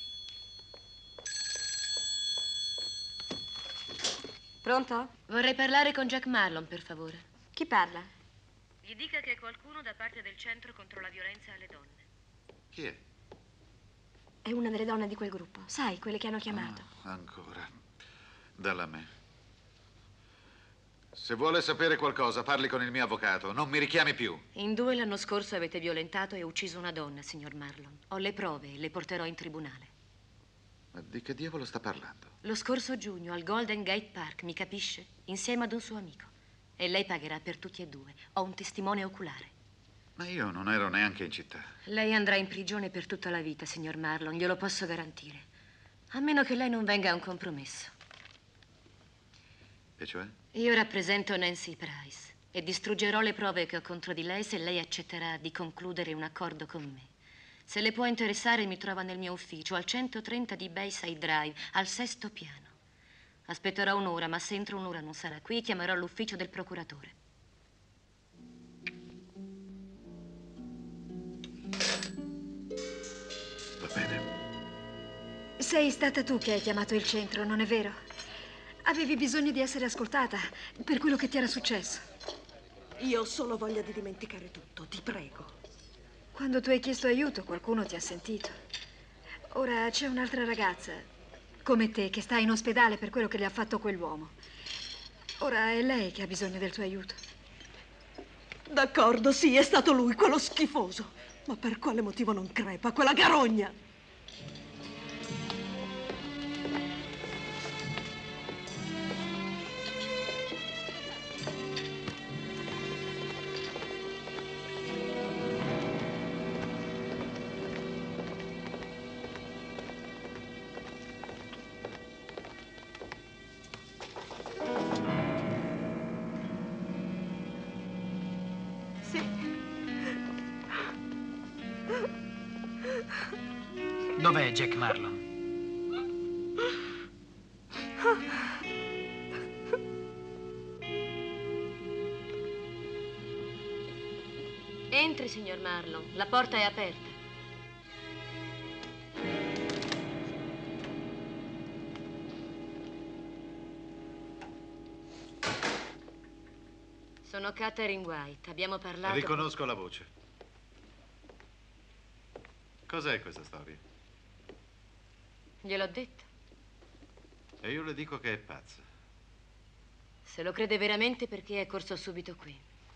Pronto? Vorrei parlare con Jack Marlon, per favore. Chi parla? Gli dica che è qualcuno da parte del centro contro la violenza alle donne. Chi è? È una delle donne di quel gruppo. Sai, quelle che hanno chiamato. Ah, ancora. Dalla me. Se vuole sapere qualcosa, parli con il mio avvocato. Non mi richiami più. In due l'anno scorso avete violentato e ucciso una donna, signor Marlon. Ho le prove e le porterò in tribunale. Ma di che diavolo sta parlando? Lo scorso giugno al Golden Gate Park, mi capisce? Insieme ad un suo amico. E lei pagherà per tutti e due. Ho un testimone oculare. Ma io non ero neanche in città. Lei andrà in prigione per tutta la vita, signor Marlon, glielo posso garantire. A meno che lei non venga a un compromesso. E cioè? Io rappresento Nancy Price e distruggerò le prove che ho contro di lei se lei accetterà di concludere un accordo con me. Se le può interessare, mi trova nel mio ufficio al centotrenta di Bayside Drive, al sesto piano. Aspetterò un'ora, ma se entro un'ora non sarà qui, chiamerò l'ufficio del procuratore. Va bene. Sei stata tu che hai chiamato il centro, non è vero? Avevi bisogno di essere ascoltata per quello che ti era successo. Io ho solo voglia di dimenticare tutto, ti prego. Quando tu hai chiesto aiuto, qualcuno ti ha sentito. Ora c'è un'altra ragazza, come te, che sta in ospedale per quello che le ha fatto quell'uomo. Ora è lei che ha bisogno del tuo aiuto. D'accordo, sì, è stato lui, quello schifoso. Ma per quale motivo non crepa, quella garogna? Dov'è Jack Marlon? Entri, signor Marlon. La porta è aperta. Sono Catherine White. Abbiamo parlato... Riconosco la voce. Cos'è questa storia? Gliel'ho detto. E io le dico che è pazza. Se lo crede veramente, perché è corso subito qui?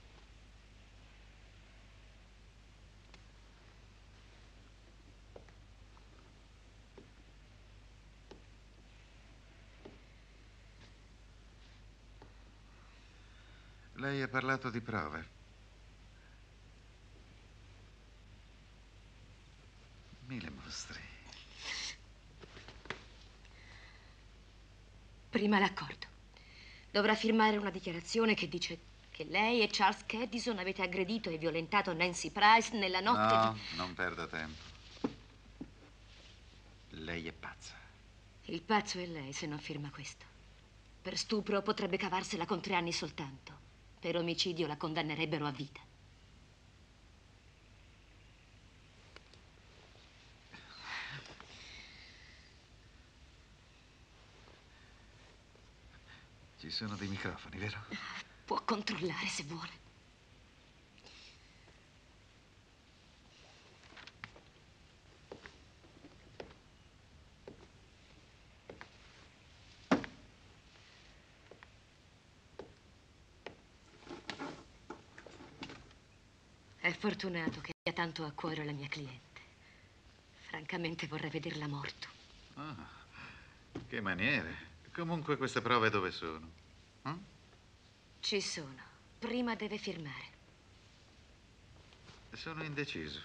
Lei ha parlato di prove. Mi le mostri. Prima l'accordo. Dovrà firmare una dichiarazione che dice che lei e Charles Caddison avete aggredito e violentato Nancy Price nella notte No, di... non perda tempo. Lei è pazza. Il pazzo è lei se non firma questo. Per stupro potrebbe cavarsela con tre anni soltanto. Per omicidio la condannerebbero a vita. Ci sono dei microfoni, vero? Può controllare se vuole. È fortunato che abbia tanto a cuore la mia cliente. Francamente vorrei vederla morto. Ah, che maniere. Comunque queste prove dove sono? Hm? Ci sono. Prima deve firmare. Sono indeciso.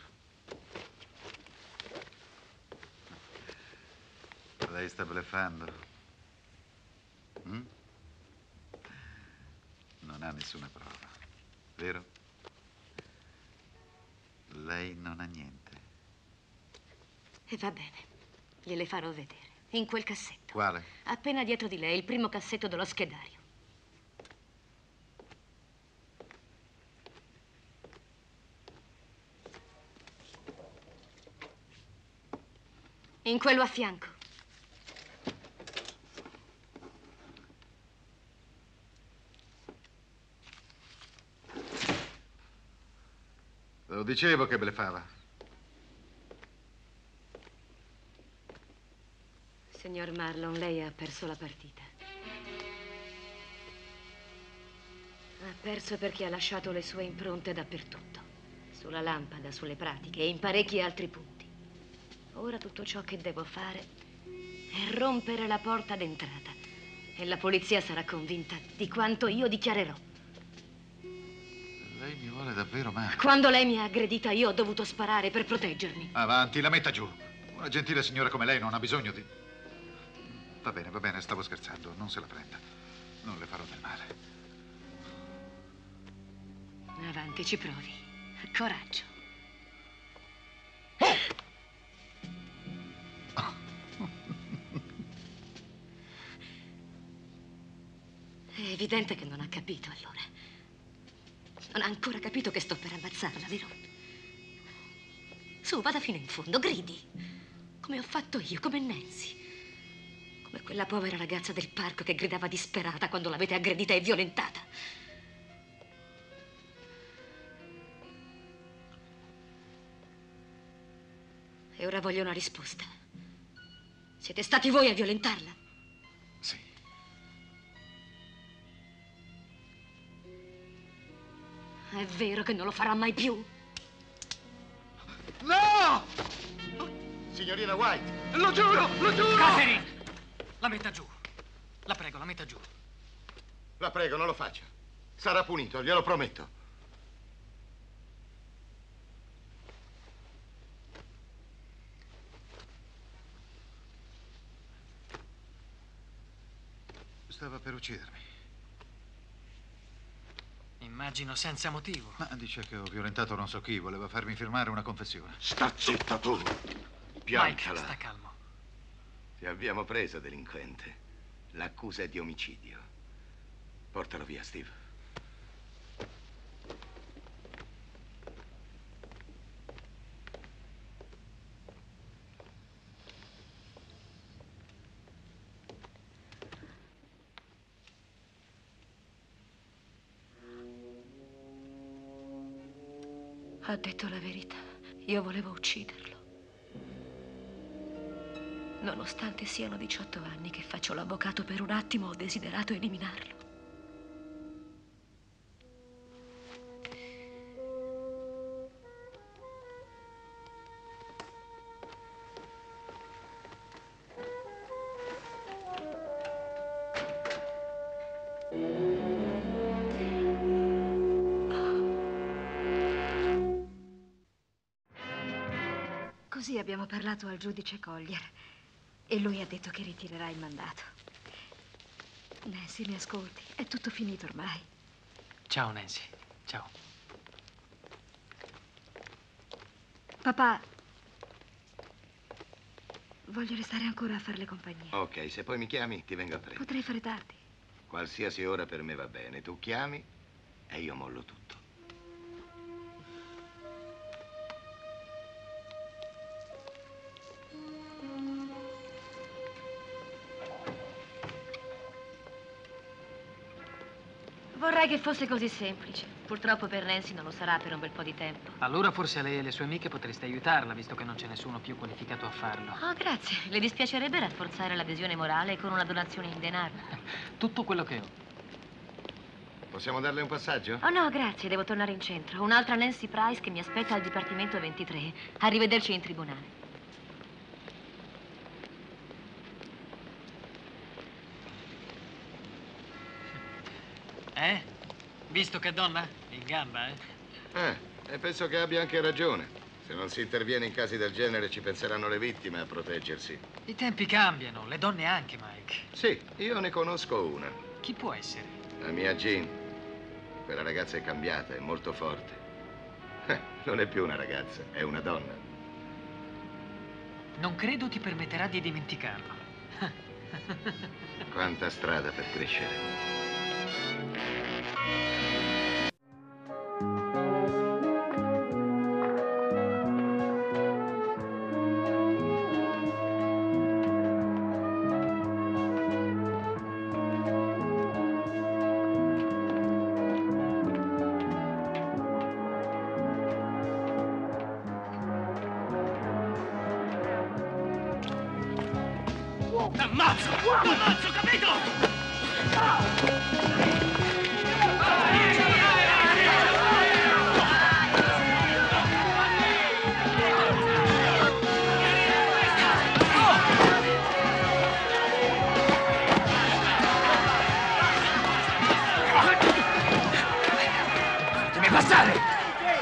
Lei sta bluffando. Hm? Non ha nessuna prova, vero? Lei non ha niente. E va bene. Gliele farò vedere. In quel cassetto. Quale? Appena dietro di lei, il primo cassetto dello schedario. In quello a fianco. Lo dicevo che bleffava. Signor Marlon, lei ha perso la partita. Ha perso perché ha lasciato le sue impronte dappertutto. Sulla lampada, sulle pratiche e in parecchi altri punti. Ora tutto ciò che devo fare e rompere la porta d'entrata. E la polizia sarà convinta di quanto io dichiarerò. Lei mi vuole davvero male. Quando lei mi ha aggredita, io ho dovuto sparare per proteggermi. Avanti, la metta giù. Una gentile signora come lei non ha bisogno di... Va bene, va bene, stavo scherzando. Non se la prenda. Non le farò del male. Avanti, ci provi. Coraggio. È evidente che non ha capito, allora. Non ha ancora capito che sto per ammazzarla, vero? Su, vada fino in fondo, gridi. Come ho fatto io, come Nancy. Come quella povera ragazza del parco che gridava disperata quando l'avete aggredita e violentata. E ora voglio una risposta. Siete stati voi a violentarla? Sì. È vero che non lo farà mai più? No! Signorina White! Lo giuro, lo giuro! Catherine! La metta giù. La prego, la metta giù. La prego, non lo faccia. Sarà punito, glielo prometto. Stava per uccidermi. Immagino senza motivo. Ma dice che ho violentato non so chi, voleva farmi firmare una confessione. Sta zitta tu. Piantala. Mike, sta calmo. Ti abbiamo preso, delinquente. L'accusa è di omicidio. Portalo via, Steve. Ha detto la verità. Io volevo ucciderlo. Nonostante siano diciotto anni che faccio l'avvocato, per un attimo ho desiderato eliminarlo. Così abbiamo parlato al giudice Collier e lui ha detto che ritirerà il mandato. Nancy, mi ascolti? È tutto finito ormai. Ciao, Nancy. Ciao. Papà, voglio restare ancora a farle compagnia. Ok, se poi mi chiami ti vengo a prendere. Potrei fare tardi. Qualsiasi ora per me va bene. Tu chiami e io mollo tutto. Vorrei che fosse così semplice. Purtroppo per Nancy non lo sarà per un bel po' di tempo. Allora forse lei e le sue amiche potreste aiutarla, visto che non c'è nessuno più qualificato a farlo. Oh, grazie. Le dispiacerebbe rafforzare l'adesione morale con una donazione in denaro? Tutto quello che ho. Possiamo darle un passaggio? Oh no, grazie, devo tornare in centro. Un'altra Nancy Price che mi aspetta al Dipartimento ventitré. Arrivederci in tribunale. Eh? Visto che donna? In gamba, eh? Eh, e penso che abbia anche ragione. Se non si interviene in casi del genere ci penseranno le vittime a proteggersi. I tempi cambiano, le donne anche, Mike. Sì, io ne conosco una. Chi può essere? La mia Jean. Quella ragazza è cambiata, è molto forte. Eh, non è più una ragazza, è una donna. Non credo ti permetterà di dimenticarlo. Quanta strada per crescere. T'ammazzo! T'ammazzo, capito? Fate passare!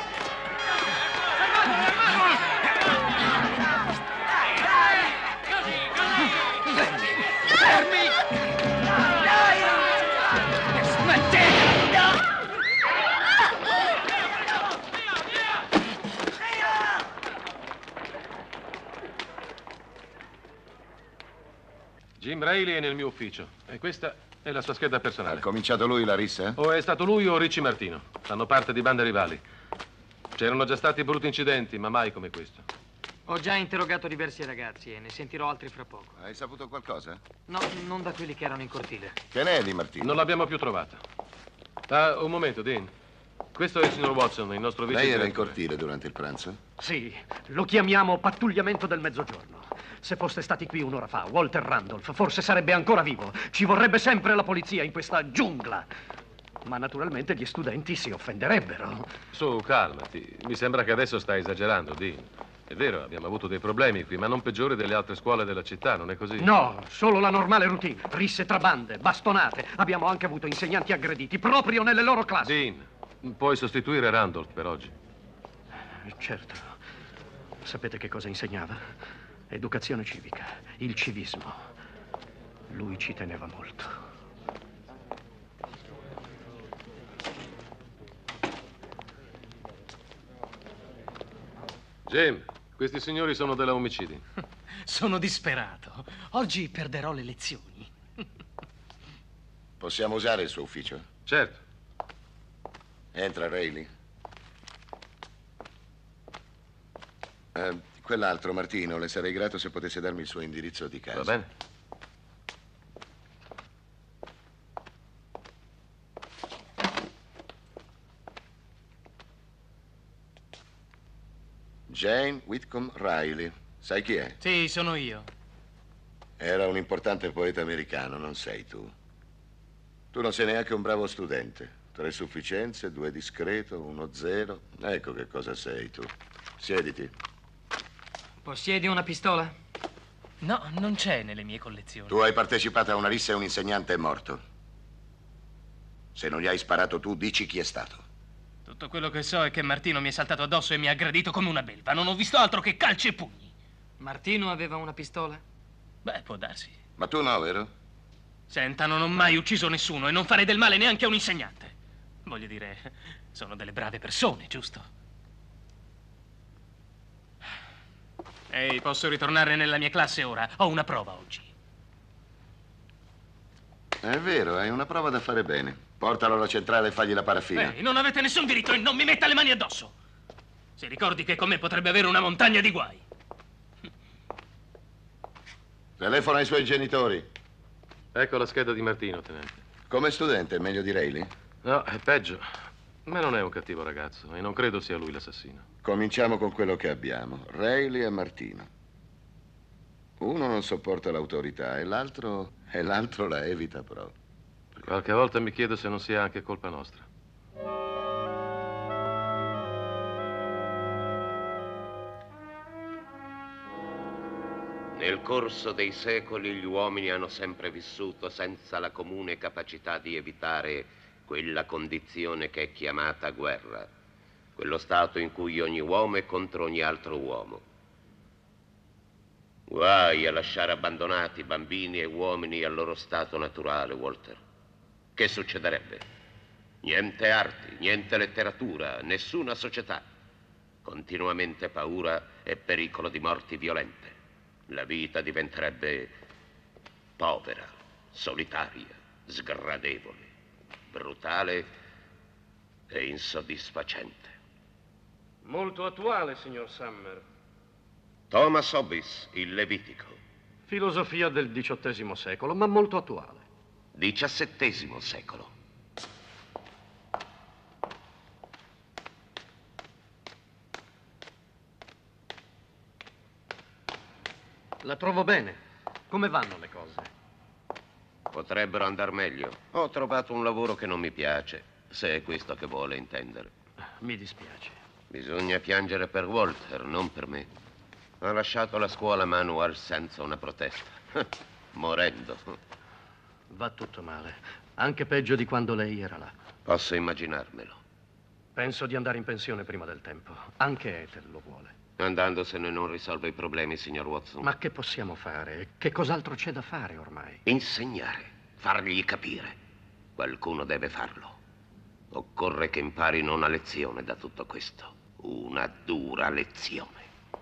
Jim Reilly è nel mio ufficio e questa è la sua scheda personale. Ha cominciato lui la rissa? O è stato lui o Ricci Martino. Fanno parte di bande rivali. C'erano già stati brutti incidenti, ma mai come questo. Ho già interrogato diversi ragazzi e ne sentirò altri fra poco. Hai saputo qualcosa? No, non da quelli che erano in cortile. Che ne è di Martino? Non l'abbiamo più trovata. Ah, un momento, Dean. Questo è il signor Watson, il nostro vice. Lei era in cortile durante il pranzo? Sì, lo chiamiamo pattugliamento del mezzogiorno. Se foste stati qui un'ora fa, Walter Randolph forse sarebbe ancora vivo. Ci vorrebbe sempre la polizia in questa giungla. Ma naturalmente gli studenti si offenderebbero. Su, calmati. Mi sembra che adesso stai esagerando, Dean. È vero, abbiamo avuto dei problemi qui, ma non peggiori delle altre scuole della città, non è così? No, solo la normale routine. Risse tra bande, bastonate. Abbiamo anche avuto insegnanti aggrediti proprio nelle loro classi. Dean, puoi sostituire Randolph per oggi? Certo. Sapete che cosa insegnava? Educazione civica, il civismo. Lui ci teneva molto. Jim, questi signori sono della omicidi. Sono disperato. Oggi perderò le lezioni. Possiamo usare il suo ufficio? Certo. Entra, Reilly. Eh, quell'altro, Martino, le sarei grato se potesse darmi il suo indirizzo di casa. Va bene. Jane Whitcomb Riley. Sai chi è? Sì, sono io. Era un importante poeta americano, non sei tu. Tu non sei neanche un bravo studente. Tre sufficienze, due discreto, uno zero. Ecco che cosa sei tu. Siediti. Possiedi una pistola? No, non c'è nelle mie collezioni. Tu hai partecipato a una rissa e un insegnante è morto. Se non gli hai sparato tu, dici chi è stato. Tutto quello che so è che Martino mi è saltato addosso e mi ha aggredito come una belva. Non ho visto altro che calci e pugni. Martino aveva una pistola? Beh, può darsi. Ma tu no, vero? Senta, non ho mai ucciso nessuno e non farei del male neanche a un insegnante. Voglio dire, sono delle brave persone, giusto? Ehi, posso ritornare nella mia classe ora? Ho una prova oggi. È vero, hai una prova da fare bene. Portalo alla centrale e fagli la paraffina. Ehi, non avete nessun diritto e non mi metta le mani addosso. Si ricordi che con me potrebbe avere una montagna di guai. Telefona ai suoi genitori. Ecco la scheda di Martino, tenente. Come studente, è meglio di Reilly? No, è peggio. Ma non è un cattivo ragazzo e non credo sia lui l'assassino. Cominciamo con quello che abbiamo. Reilly e Martino. Uno non sopporta l'autorità e l'altro... e l'altro la evita proprio. Qualche volta mi chiedo se non sia anche colpa nostra. Nel corso dei secoli gli uomini hanno sempre vissuto senza la comune capacità di evitare quella condizione che è chiamata guerra, quello stato in cui ogni uomo è contro ogni altro uomo. Guai a lasciare abbandonati bambini e uomini al loro stato naturale, Walter. Che succederebbe? Niente arti, niente letteratura, nessuna società. Continuamente paura e pericolo di morti violente. La vita diventerebbe povera, solitaria, sgradevole, brutale e insoddisfacente. Molto attuale, signor Summer. Thomas Hobbes, il Levitico. Filosofia del diciottesimo secolo, ma molto attuale. diciassettesimo secolo. La trovo bene. Come vanno le cose? Potrebbero andar meglio. Ho trovato un lavoro che non mi piace, se è questo che vuole intendere. Mi dispiace. Bisogna piangere per Walter, non per me. Ha lasciato la scuola manual senza una protesta. Morendo. Va tutto male. Anche peggio di quando lei era là. Posso immaginarmelo. Penso di andare in pensione prima del tempo. Anche Ethel lo vuole. Andandosene non risolve i problemi, signor Watson. Ma che possiamo fare? Che cos'altro c'è da fare ormai? Insegnare, fargli capire. Qualcuno deve farlo. Occorre che imparino una lezione da tutto questo. Una dura lezione.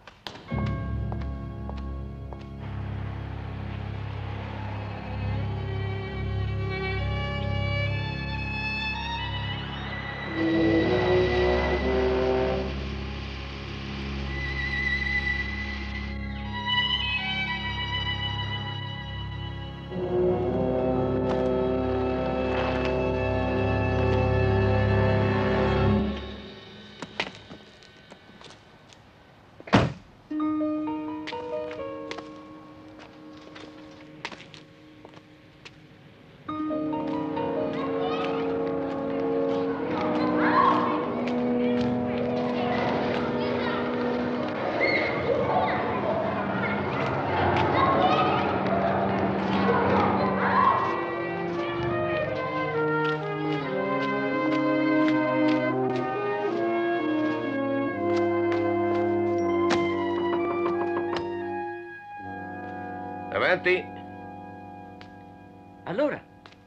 Avanti. Allora?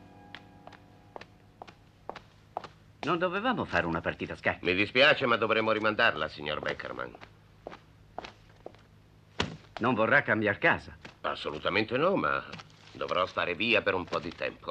Non dovevamo fare una partita a scacchi? Mi dispiace, ma dovremmo rimandarla, signor Beckerman. Non vorrà cambiare casa? Assolutamente no, ma dovrò stare via per un po' di tempo.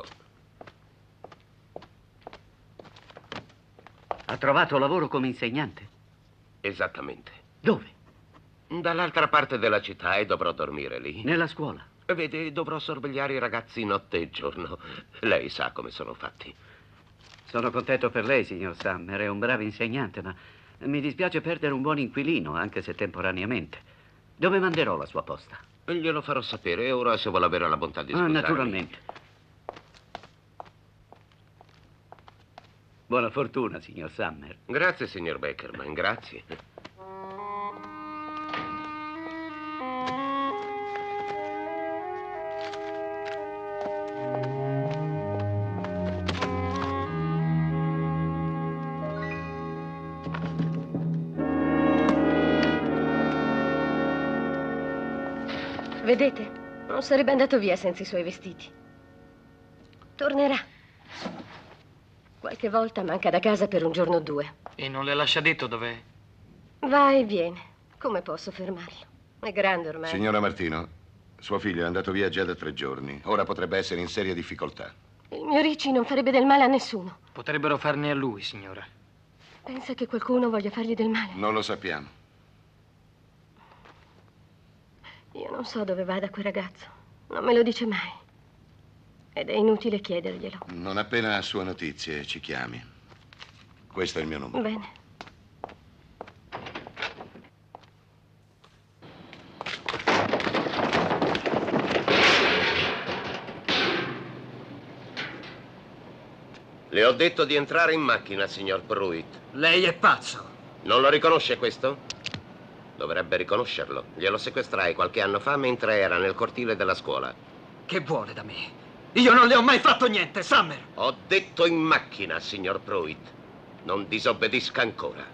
Ha trovato lavoro come insegnante? Esattamente. Dove? Dall'altra parte della città e dovrò dormire lì. Nella scuola? Vede, dovrò sorvegliare i ragazzi notte e giorno. Lei sa come sono fatti. Sono contento per lei, signor Summer. È un bravo insegnante, ma mi dispiace perdere un buon inquilino, anche se temporaneamente. Dove manderò la sua posta? Glielo farò sapere. E ora, se vuole avere la bontà di Ah, scusarmi. naturalmente. Buona fortuna, signor Summer. Grazie, signor Beckerman, grazie. Vedete? Non sarebbe andato via senza i suoi vestiti. Tornerà. Qualche volta manca da casa per un giorno o due. E non le lascia detto dov'è? Va e viene. Come posso fermarlo? È grande ormai. Signora Martino, suo figlio è andato via già da tre giorni. Ora potrebbe essere in seria difficoltà. Il mio Ricci non farebbe del male a nessuno. Potrebbero farne a lui, signora. Pensa che qualcuno voglia fargli del male? Non lo sappiamo. Io non so dove vada quel ragazzo. Non me lo dice mai. Ed è inutile chiederglielo. Non appena ha sue notizie, ci chiami. Questo è il mio numero. Bene. Le ho detto di entrare in macchina, signor Pruitt. Lei è pazzo. Non lo riconosce questo? Dovrebbe riconoscerlo. Glielo sequestrai qualche anno fa mentre era nel cortile della scuola. Che vuole da me? Io non le ho mai fatto niente, Summer! Ho detto in macchina, signor Pruitt. Non disobbedisca ancora.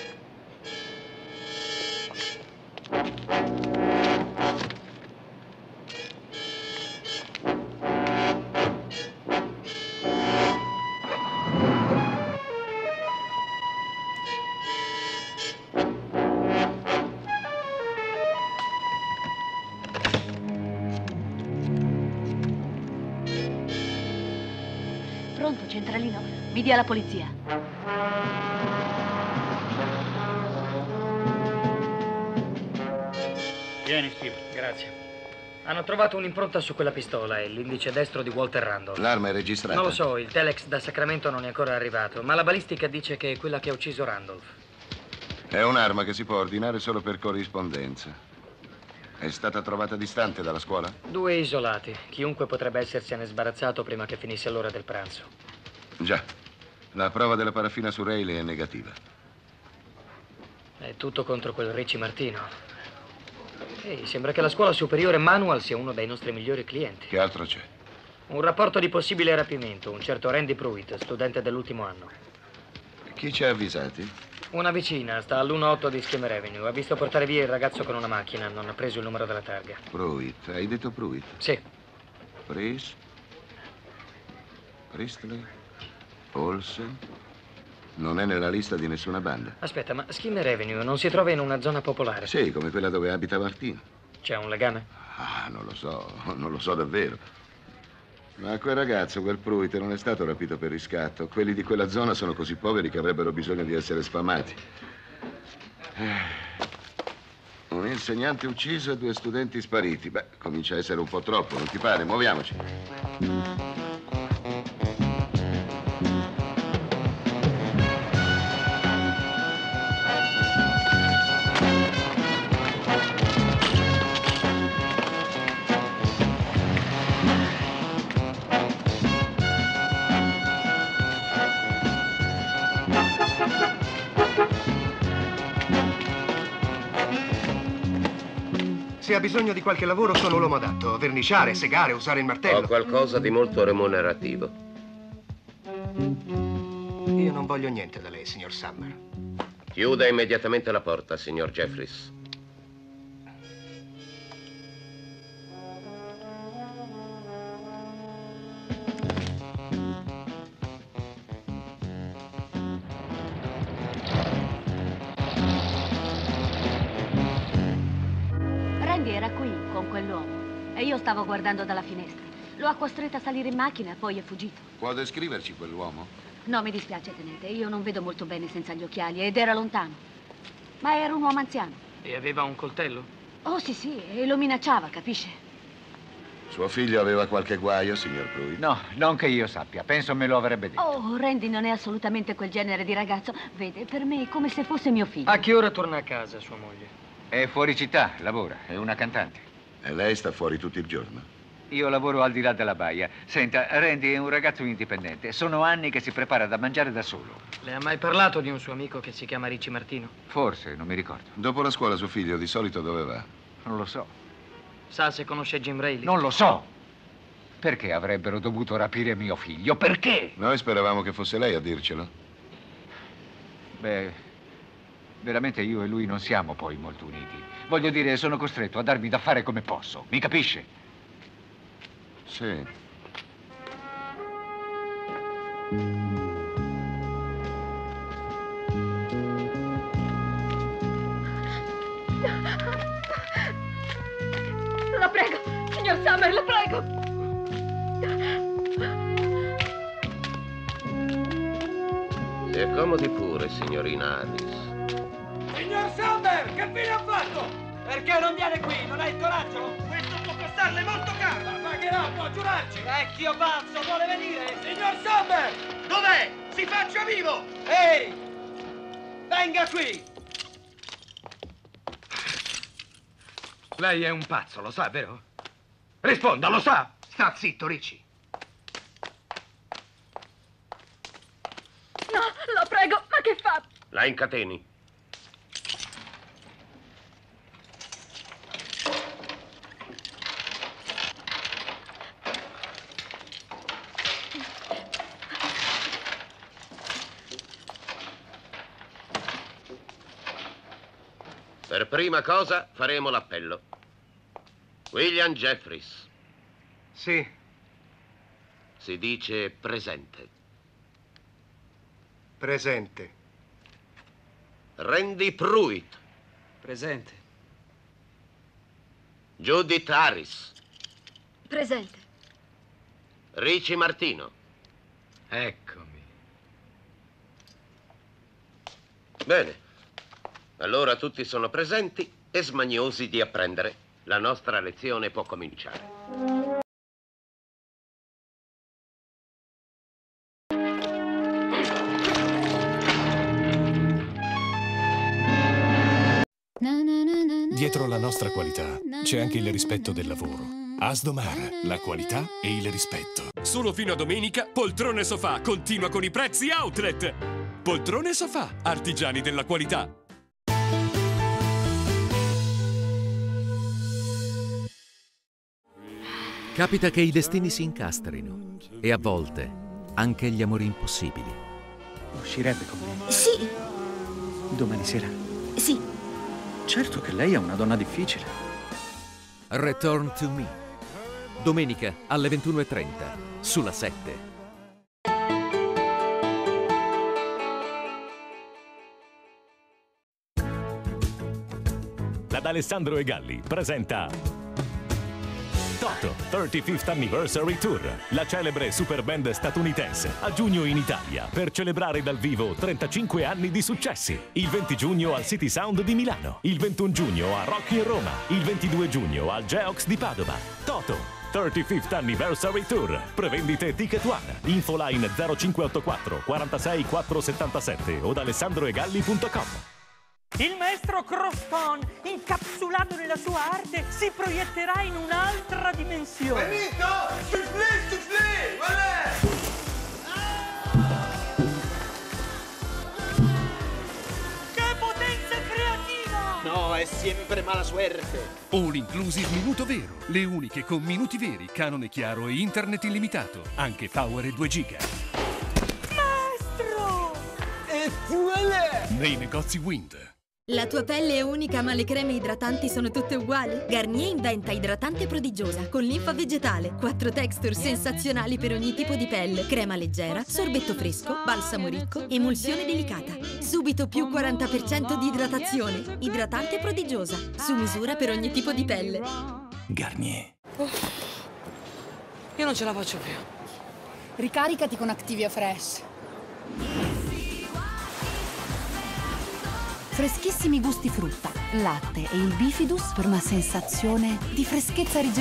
Pronto, centralino? Mi dia la polizia. Vieni, Steve, grazie. Hanno trovato un'impronta su quella pistola e l'indice destro di Walter Randolph. L'arma è registrata? Non lo so, il telex da Sacramento non è ancora arrivato, ma la balistica dice che è quella che ha ucciso Randolph. È un'arma che si può ordinare solo per corrispondenza. È stata trovata distante dalla scuola? Due isolati. Chiunque potrebbe essersene sbarazzato prima che finisse l'ora del pranzo. Già. La prova della paraffina su Reilly è negativa. È tutto contro quel Ricci Martino. Ehi, sembra che la scuola superiore Manual sia uno dei nostri migliori clienti. Che altro c'è? Un rapporto di possibile rapimento, un certo Randy Pruitt, studente dell'ultimo anno. Chi ci ha avvisati? Una vicina, sta all'uno otto di Skimmer Avenue. Ha visto portare via il ragazzo con una macchina. Non ha preso il numero della targa. Pruitt. Hai detto Pruitt? Sì. Pris? Priestley? Olsen? Non è nella lista di nessuna banda. Aspetta, ma Skimmer Avenue non si trova in una zona popolare? Sì, come quella dove abita Martino. C'è un legame? Ah, non lo so, non lo so davvero. Ma quel ragazzo, quel Pruitt, non è stato rapito per riscatto. Quelli di quella zona sono così poveri che avrebbero bisogno di essere sfamati. Eh, un insegnante ucciso e due studenti spariti. Beh, comincia a essere un po' troppo, non ti pare? Muoviamoci. Se ha bisogno di qualche lavoro sono l'uomo adatto. Verniciare, segare, usare il martello. Ho qualcosa di molto remunerativo. Io non voglio niente da lei, signor Summer. Chiuda immediatamente la porta, signor Jeffries. Era qui con quell'uomo e io stavo guardando dalla finestra. Lo ha costretto a salire in macchina e poi è fuggito. Può descriverci quell'uomo? No, mi dispiace, tenente. Io non vedo molto bene senza gli occhiali ed era lontano. Ma era un uomo anziano. E aveva un coltello? Oh, sì, sì, e lo minacciava, capisce? Suo figlio aveva qualche guaio, signor Pruitt? No, non che io sappia. Penso me lo avrebbe detto. Oh, Randy non è assolutamente quel genere di ragazzo. Vede, per me è come se fosse mio figlio. A che ora torna a casa sua moglie? È fuori città, lavora, è una cantante. E lei sta fuori tutto il giorno? Io lavoro al di là della baia. Senta, Randy è un ragazzo indipendente. Sono anni che si prepara da mangiare da solo. Le ha mai parlato di un suo amico che si chiama Ricci Martino? Forse, non mi ricordo. Dopo la scuola suo figlio di solito dove va? Non lo so. Sa se conosce Jim Rayleigh? Non lo so. Perché avrebbero dovuto rapire mio figlio? Perché? Noi speravamo che fosse lei a dircelo. Beh... Veramente io e lui non siamo poi molto uniti. Voglio dire, sono costretto a darmi da fare come posso. Mi capisce? Sì. La prego, signor Summer, la prego. Si accomodi pure, signorina Harris. Signor Summer, che fine ha fatto? Perché non viene qui? Non hai il coraggio? Questo può costarle molto caro. La pagherà, può giurarci. Vecchio pazzo, vuole venire? Signor Summer, dov'è? Si faccia vivo! Ehi, venga qui. Lei è un pazzo, lo sa, vero? Risponda, lo sa? Sta zitto, Ricci. No, la prego, ma che fa? La incateni. Per prima cosa faremo l'appello. William Jeffries. Sì. Si dice presente. Presente. Randy Pruitt. Presente. Judith Harris. Presente. Ricci Martino. Eccomi. Bene. Allora tutti sono presenti e smaniosi di apprendere. La nostra lezione può cominciare. Dietro la nostra qualità c'è anche il rispetto del lavoro. Asdomar, la qualità e il rispetto. Solo fino a domenica, Poltrone Sofà continua con i prezzi outlet. Poltrone Sofà, artigiani della qualità. Capita che i destini si incastrino e a volte anche gli amori impossibili. Uscirebbe con me? Sì. Domani sera? Sì. Certo che lei è una donna difficile. Return to Me. Domenica alle ventuno e trenta sulla sette. Ad Alessandro e Galli presenta Toto thirty-fifth Anniversary Tour, la celebre super band statunitense, a giugno in Italia per celebrare dal vivo trentacinque anni di successi. Il venti giugno al City Sound di Milano, il ventuno giugno a Rock in Roma, il ventidue giugno al Geox di Padova. Toto thirty-fifth Anniversary Tour. Prevendite Ticket One. Infoline zero cinque otto quattro quarantasei quattrocentosettantasette o ad alessandroegalli punto com. Il maestro Croston, incapsulato nella sua arte, si proietterà in un'altra dimensione. Benito! Soufflé, soufflé! Voilà! Che potenza creativa! No, è sempre mala suerte. All Inclusive Minuto Vero. Le uniche con minuti veri, canone chiaro e internet illimitato. Anche power due giga. Maestro! E voilà! Nei negozi Wind. La tua pelle è unica, ma le creme idratanti sono tutte uguali? Garnier inventa idratante prodigiosa con linfa vegetale. Quattro texture sensazionali per ogni tipo di pelle. Crema leggera, sorbetto fresco, balsamo ricco, emulsione delicata. Subito più quaranta per cento di idratazione. Idratante prodigiosa, su misura per ogni tipo di pelle. Garnier. Uff, io non ce la faccio più. Ricaricati con Activia Fresh. Freschissimi gusti frutta, latte e il bifidus per una sensazione di freschezza rigenerante.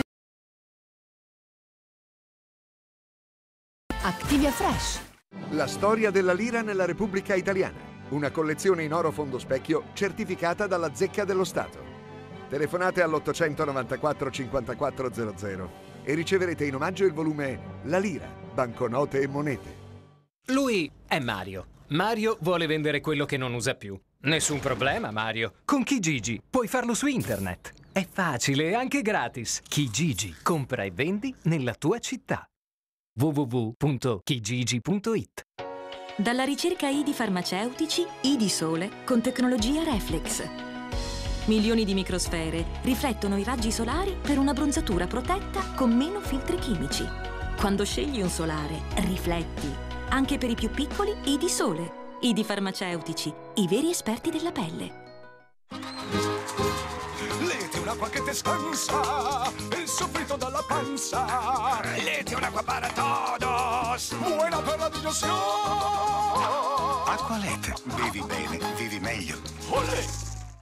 Activia Fresh. La storia della lira nella Repubblica Italiana. Una collezione in oro fondo specchio certificata dalla Zecca dello Stato. Telefonate all'ottocento novantaquattro cinquantaquattro zero zero e riceverete in omaggio il volume La Lira, banconote e monete. Lui è Mario. Mario vuole vendere quello che non usa più. Nessun problema, Mario. Con Kijiji puoi farlo su internet. È facile e anche gratis. Kijiji, compra e vendi nella tua città. w w w punto kijiji punto it. Dalla ricerca I di farmaceutici, I di sole con tecnologia Reflex. Milioni di microsfere riflettono i raggi solari per una bronzatura protetta con meno filtri chimici. Quando scegli un solare, rifletti. Anche per i più piccoli, I di sole. I di farmaceutici, i veri esperti della pelle. Leti un'acqua che te scansa, il soffritto dalla panza. Leti un'acqua para todos, buena per la digestione. Acqualete, bevi bene, vivi meglio. Olè!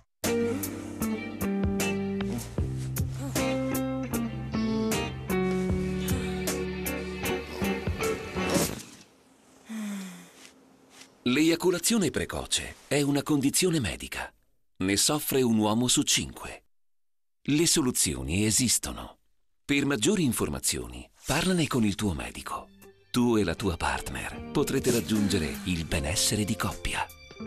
L'eiaculazione precoce è una condizione medica. Ne soffre un uomo su cinque. Le soluzioni esistono. Per maggiori informazioni, parlane con il tuo medico. Tu e la tua partner potrete raggiungere il benessere di coppia.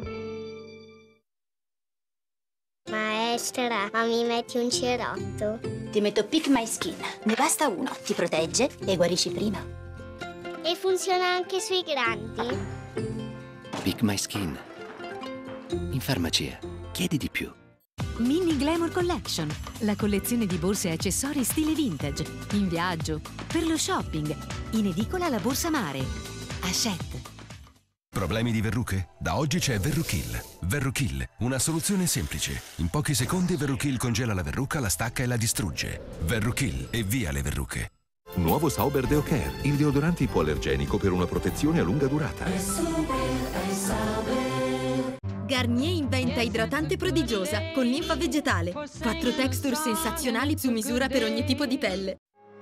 Maestra, ma mi metti un cerotto? Ti metto Pick My Skin. Ne basta uno. Ti protegge e guarisci prima. E funziona anche sui grandi? Pick My Skin. In farmacia. Chiedi di più. Mini Glamour Collection, la collezione di borse e accessori stile vintage, in viaggio, per lo shopping, in edicola alla Borsa Mare. Hachette. Problemi di verruche? Da oggi c'è Verrukill. Verrukill, una soluzione semplice. In pochi secondi Verrukill congela la verruca, la stacca e la distrugge. Verrukill e via le verruche. Nuovo Sauber Deo Care, il deodorante ipoallergenico per una protezione a lunga durata. Garnier inventa idratante prodigiosa con linfa vegetale. Quattro texture sensazionali su misura per ogni tipo di pelle.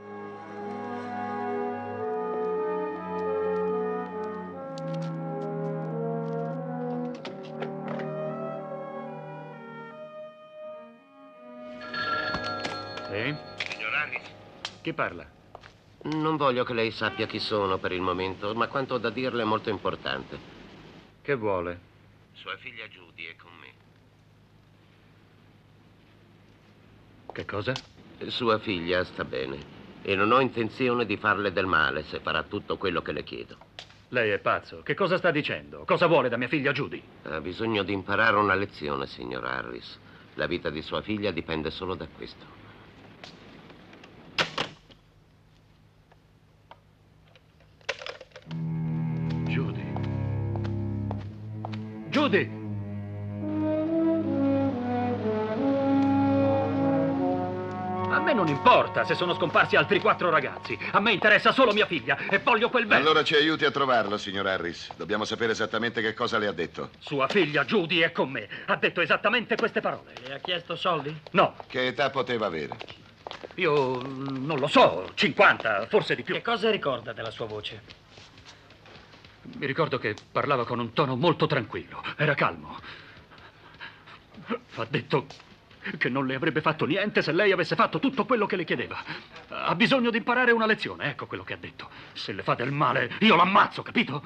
Sì? Signor Harris. Chi parla? Non voglio che lei sappia chi sono per il momento, ma quanto ho da dirle è molto importante. Che vuole? Sua figlia Judy è con me. Che cosa? Sua figlia sta bene e non ho intenzione di farle del male se farà tutto quello che le chiedo. Lei è pazzo. Che cosa sta dicendo? Cosa vuole da mia figlia Judy? Ha bisogno di imparare una lezione, signor Harris. La vita di sua figlia dipende solo da questo. Judy. Judy! A me non importa se sono scomparsi altri quattro ragazzi. A me interessa solo mia figlia e voglio quel bene. Allora ci aiuti a trovarlo, signor Harris. Dobbiamo sapere esattamente che cosa le ha detto. Sua figlia Judy è con me. Ha detto esattamente queste parole. Le ha chiesto soldi? No. Che età poteva avere? Io non lo so, cinquanta, forse di più. Che cosa ricorda della sua voce? Mi ricordo che parlava con un tono molto tranquillo. Era calmo. Ha detto che non le avrebbe fatto niente se lei avesse fatto tutto quello che le chiedeva. Ha bisogno di imparare una lezione, ecco quello che ha detto. Se le fa del male, io l'ammazzo, capito?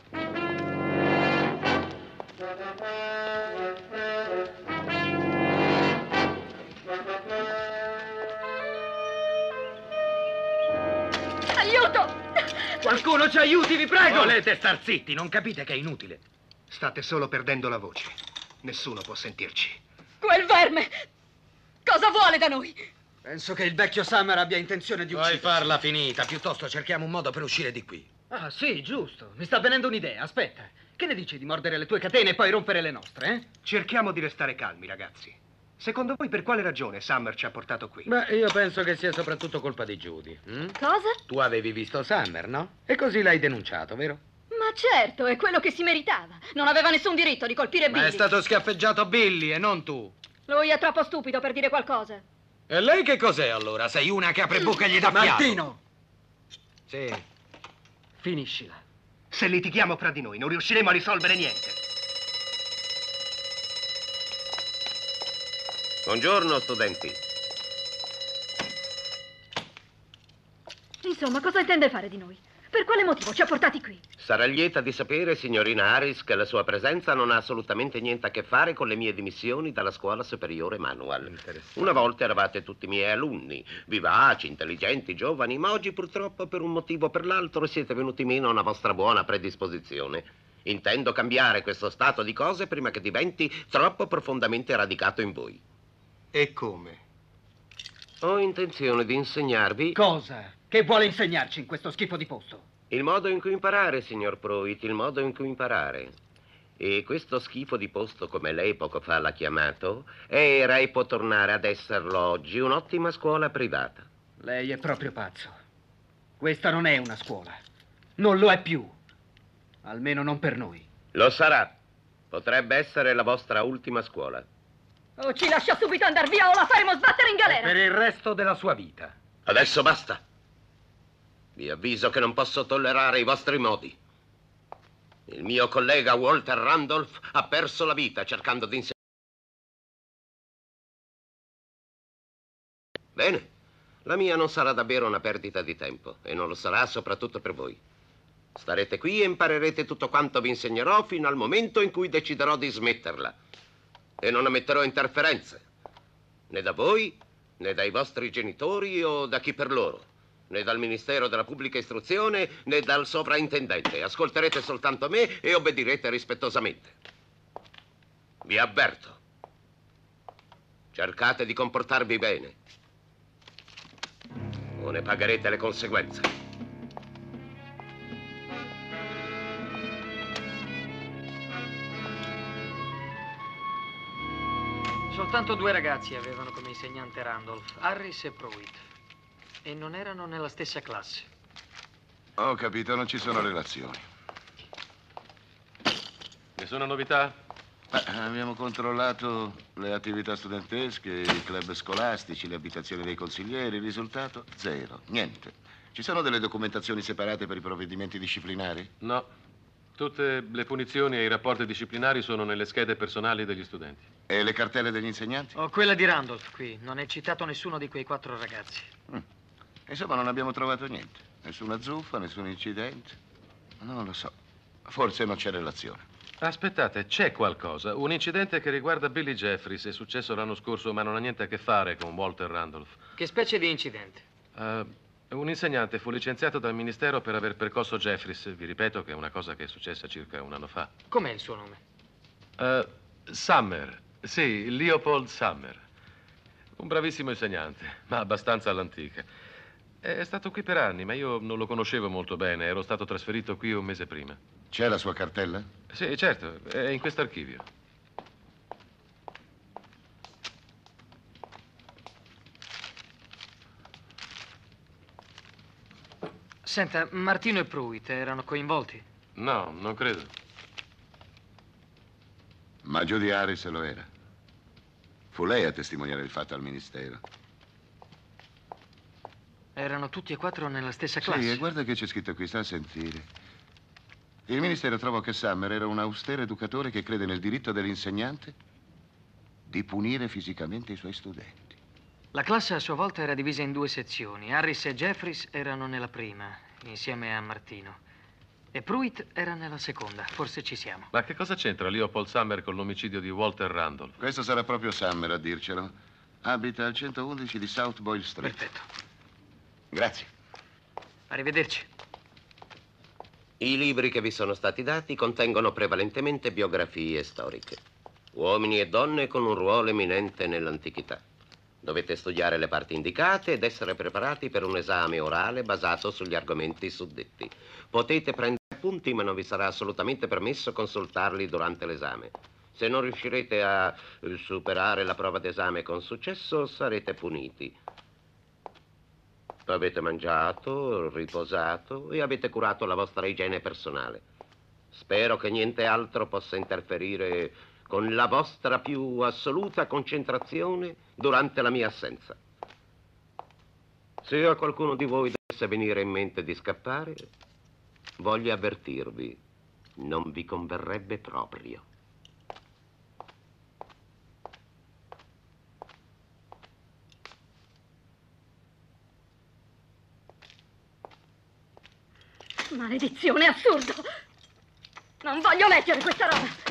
Aiuto! Qualcuno ci aiuti, vi prego! Volete star zitti, non capite che è inutile. State solo perdendo la voce. Nessuno può sentirci. Quel verme! Cosa vuole da noi? Penso che il vecchio Summer abbia intenzione di uccidere. Vuoi farla finita? Piuttosto cerchiamo un modo per uscire di qui. Ah, sì, giusto. Mi sta venendo un'idea. Aspetta. Che ne dici di mordere le tue catene e poi rompere le nostre, eh? Cerchiamo di restare calmi, ragazzi. Secondo voi per quale ragione Summer ci ha portato qui? Beh, io penso che sia soprattutto colpa di Judy. hm? Cosa? Tu avevi visto Summer, no? E così l'hai denunciato, vero? Ma certo, è quello che si meritava. Non aveva nessun diritto di colpire Ma Billy. è stato schiaffeggiato Billy e non tu. Lui è troppo stupido per dire qualcosa. E lei che cos'è allora? Sei una che apre bocca e gli dà fiato. Martino! Sì. Finiscila. Se litighiamo fra di noi non riusciremo a risolvere niente. Buongiorno, studenti. Insomma, cosa intende fare di noi? Per quale motivo ci ha portati qui? Sarà lieta di sapere, signorina Harris, che la sua presenza non ha assolutamente niente a che fare con le mie dimissioni dalla scuola superiore Manual. Una volta eravate tutti miei alunni, vivaci, intelligenti, giovani, ma oggi purtroppo per un motivo o per l'altro siete venuti meno a una vostra buona predisposizione. Intendo cambiare questo stato di cose prima che diventi troppo profondamente radicato in voi. E come? Ho intenzione di insegnarvi... Cosa? Che vuole insegnarci in questo schifo di posto? Il modo in cui imparare, signor Pruitt, il modo in cui imparare. E questo schifo di posto, come lei poco fa l'ha chiamato, era e può tornare ad esserlo oggi un'ottima scuola privata. Lei è proprio pazzo. Questa non è una scuola. Non lo è più. Almeno non per noi. Lo sarà. Potrebbe essere la vostra ultima scuola. O ci lascia subito andare via o la faremo sbattere in galera. Per il resto della sua vita. Adesso basta. Vi avviso che non posso tollerare i vostri modi. Il mio collega Walter Randolph ha perso la vita cercando di insegnare. Bene, la mia non sarà davvero una perdita di tempo e non lo sarà soprattutto per voi. Starete qui e imparerete tutto quanto vi insegnerò fino al momento in cui deciderò di smetterla. E non ammetterò interferenze, né da voi, né dai vostri genitori o da chi per loro. Né dal Ministero della Pubblica Istruzione, né dal sovrintendente. Ascolterete soltanto me e obbedirete rispettosamente. Vi avverto. Cercate di comportarvi bene. O ne pagherete le conseguenze. Soltanto due ragazzi avevano come insegnante Randolph, Harris e Pruitt. E non erano nella stessa classe. Ho capito, non ci sono relazioni. Nessuna novità? Eh, abbiamo controllato le attività studentesche, i club scolastici, le abitazioni dei consiglieri. Il risultato? Zero. Niente. Ci sono delle documentazioni separate per i provvedimenti disciplinari? No. Tutte le punizioni e i rapporti disciplinari sono nelle schede personali degli studenti. E le cartelle degli insegnanti? Ho quella di Randolph qui. Non è citato nessuno di quei quattro ragazzi. Mm. Insomma, non abbiamo trovato niente. Nessuna zuffa, nessun incidente. Non lo so. Forse non c'è relazione. Aspettate, c'è qualcosa. Un incidente che riguarda Billy Jeffries è successo l'anno scorso, ma non ha niente a che fare con Walter Randolph. Che specie di incidente? Uh, Un insegnante fu licenziato dal ministero per aver percosso Jeffries. Vi ripeto che è una cosa che è successa circa un anno fa. Com'è il suo nome? Uh, Summer. Sì, Leopold Summer. Un bravissimo insegnante, ma abbastanza all'antica. È stato qui per anni, ma io non lo conoscevo molto bene. Ero stato trasferito qui un mese prima. C'è la sua cartella? Sì, certo, è in quest'archivio. Senta, Martino e Pruitt erano coinvolti? No, non credo. Ma Judy Harris lo era. Fu lei a testimoniare il fatto al ministero. Erano tutti e quattro nella stessa classe? Sì, e guarda che c'è scritto qui, sta a sentire. Il ministero trovò che Summer era un austero educatore che crede nel diritto dell'insegnante di punire fisicamente i suoi studenti. La classe a sua volta era divisa in due sezioni. Harris e Jeffries erano nella prima, insieme a Martino. E Pruitt era nella seconda. Forse ci siamo. Ma che cosa c'entra Leopold Summer con l'omicidio di Walter Randolph? Questo sarà proprio Summer a dircelo. Abita al centoundici di South Boyle Street. Perfetto. Grazie. Arrivederci. I libri che vi sono stati dati contengono prevalentemente biografie storiche. Uomini e donne con un ruolo eminente nell'antichità. Dovete studiare le parti indicate ed essere preparati per un esame orale basato sugli argomenti suddetti. Potete prendere appunti, ma non vi sarà assolutamente permesso consultarli durante l'esame. Se non riuscirete a superare la prova d'esame con successo, sarete puniti. Avete mangiato, riposato e avete curato la vostra igiene personale. Spero che niente altro possa interferire con la vostra più assoluta concentrazione durante la mia assenza. Se a qualcuno di voi dovesse venire in mente di scappare, voglio avvertirvi, non vi converrebbe proprio. Maledizione, assurdo! Non voglio leggere questa roba!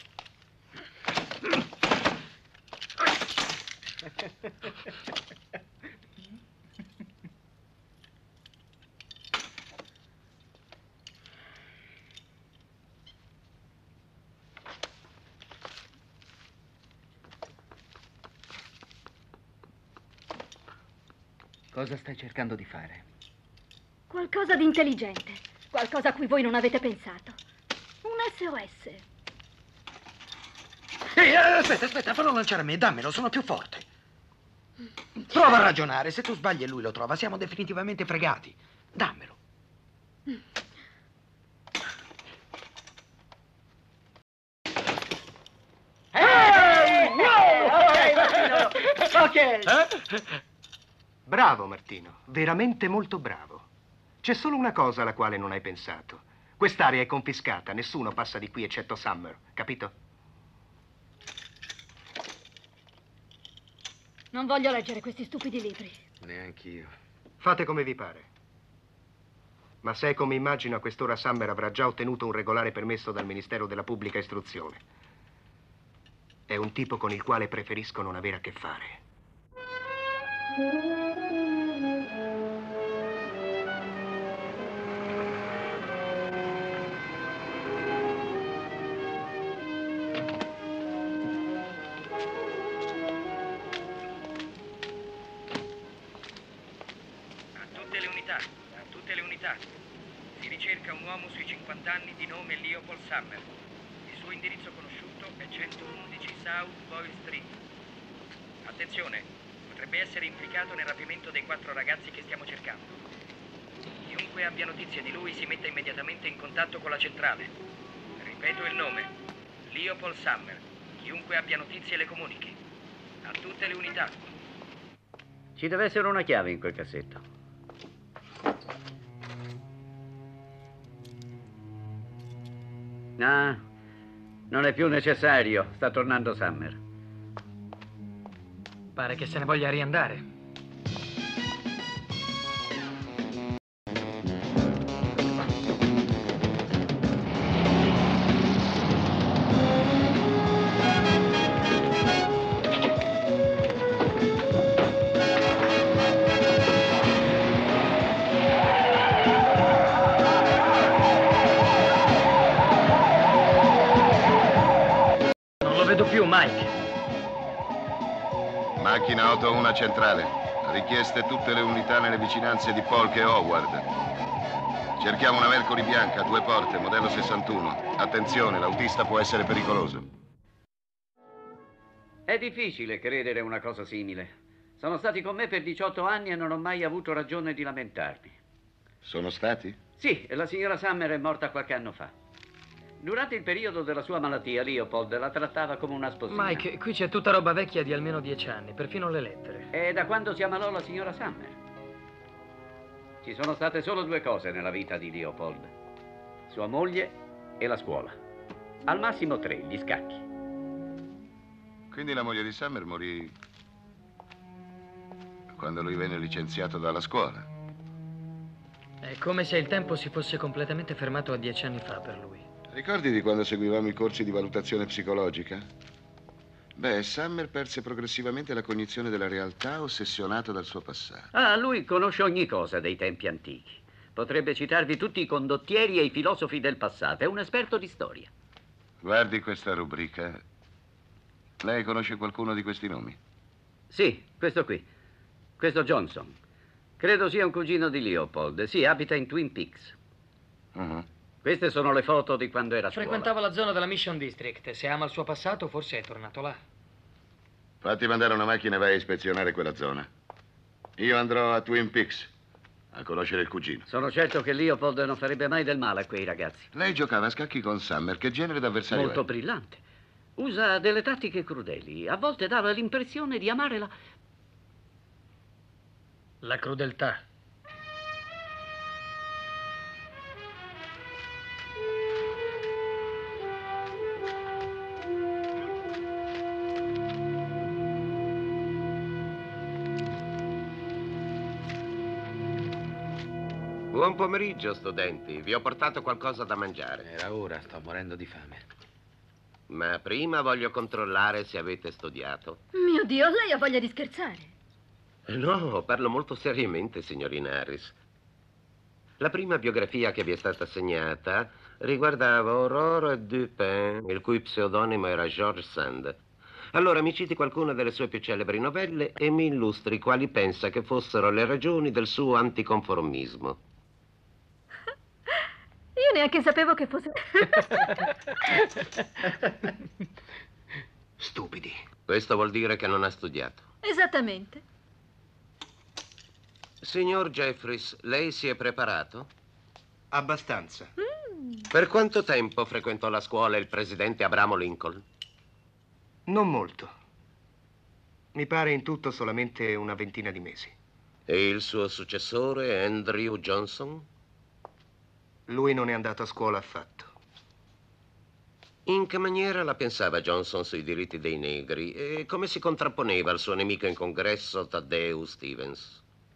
Cosa stai cercando di fare? Qualcosa di intelligente, qualcosa a cui voi non avete pensato. Un S O S. Ehi, aspetta, aspetta, fallo lanciare a me, dammelo, sono più forte. Prova a ragionare, se tu sbagli e lui lo trova, siamo definitivamente fregati. Dammelo. Ehi! Wow! Ok! Eh? Bravo, Martino, veramente molto bravo. C'è solo una cosa alla quale non hai pensato. Quest'area è confiscata, nessuno passa di qui eccetto Summer, capito? Non voglio leggere questi stupidi libri. Neanch'io. Fate come vi pare. Ma se è come immagino, a quest'ora Summer avrà già ottenuto un regolare permesso dal Ministero della Pubblica Istruzione. È un tipo con il quale preferisco non avere a che fare. Si ricerca un uomo sui cinquanta anni di nome Leopold Summer. Il suo indirizzo conosciuto è centoundici South Boyle Street. Attenzione, potrebbe essere implicato nel rapimento dei quattro ragazzi che stiamo cercando. Chiunque abbia notizie di lui si metta immediatamente in contatto con la centrale. Ripeto il nome, Leopold Summer. Chiunque abbia notizie le comunichi. A tutte le unità. Ci deve essere una chiave in quel cassetto. No, non è più necessario. Sta tornando Summer. Pare che se ne voglia riandare. vedo più, Mike. Macchina otto uno centrale. Richieste tutte le unità nelle vicinanze di Polk e Howard. Cerchiamo una Mercury bianca, due porte, modello sessantuno. Attenzione, l'autista può essere pericoloso. È difficile credere una cosa simile. Sono stati con me per diciotto anni e non ho mai avuto ragione di lamentarmi. Sono stati? Sì, la signora Summer è morta qualche anno fa. Durante il periodo della sua malattia, Leopold la trattava come una sposina. Mike, qui c'è tutta roba vecchia di almeno dieci anni, perfino le lettere. È da quando si ammalò la signora Summer. Ci sono state solo due cose nella vita di Leopold: sua moglie e la scuola. Al massimo tre, gli scacchi. Quindi la moglie di Summer morì quando lui venne licenziato dalla scuola. È come se il tempo si fosse completamente fermato a dieci anni fa per lui. Ricordi di quando seguivamo i corsi di valutazione psicologica? Beh, Summer perse progressivamente la cognizione della realtà, ossessionato dal suo passato. Ah, lui conosce ogni cosa dei tempi antichi. Potrebbe citarvi tutti i condottieri e i filosofi del passato. È un esperto di storia. Guardi questa rubrica. Lei conosce qualcuno di questi nomi? Sì, questo qui. Questo Johnson. Credo sia un cugino di Leopold. Sì, abita in Twin Peaks. Uh-huh. Queste sono le foto di quando era a scuola. Frequentava la zona della Mission District. Se ama il suo passato, forse è tornato là. Fatti mandare una macchina e vai a ispezionare quella zona. Io andrò a Twin Peaks a conoscere il cugino. Sono certo che Leopold non farebbe mai del male a quei ragazzi. Lei giocava a scacchi con Summer. Che genere d'avversario Molto è? brillante. Usa delle tattiche crudeli. A volte dava l'impressione di amare la... La crudeltà. Buon pomeriggio, studenti. Vi ho portato qualcosa da mangiare. Era ora, sto morendo di fame. Ma prima voglio controllare se avete studiato. Mio Dio, lei ha voglia di scherzare. No, parlo molto seriamente, signorina Harris. La prima biografia che vi è stata assegnata riguardava Aurora Dupin, il cui pseudonimo era George Sand. Allora mi citi qualcuna delle sue più celebri novelle e mi illustri quali pensa che fossero le ragioni del suo anticonformismo. Io neanche sapevo che fosse... Stupidi. Questo vuol dire che non ha studiato. Esattamente. Signor Jeffries, lei si è preparato? Abbastanza. Mm. Per quanto tempo frequentò la scuola il presidente Abramo Lincoln? Non molto. Mi pare in tutto solamente una ventina di mesi. E il suo successore, Andrew Johnson? Lui non è andato a scuola affatto. In che maniera la pensava Johnson sui diritti dei negri e come si contrapponeva al suo nemico in congresso, Thaddeus Stevens?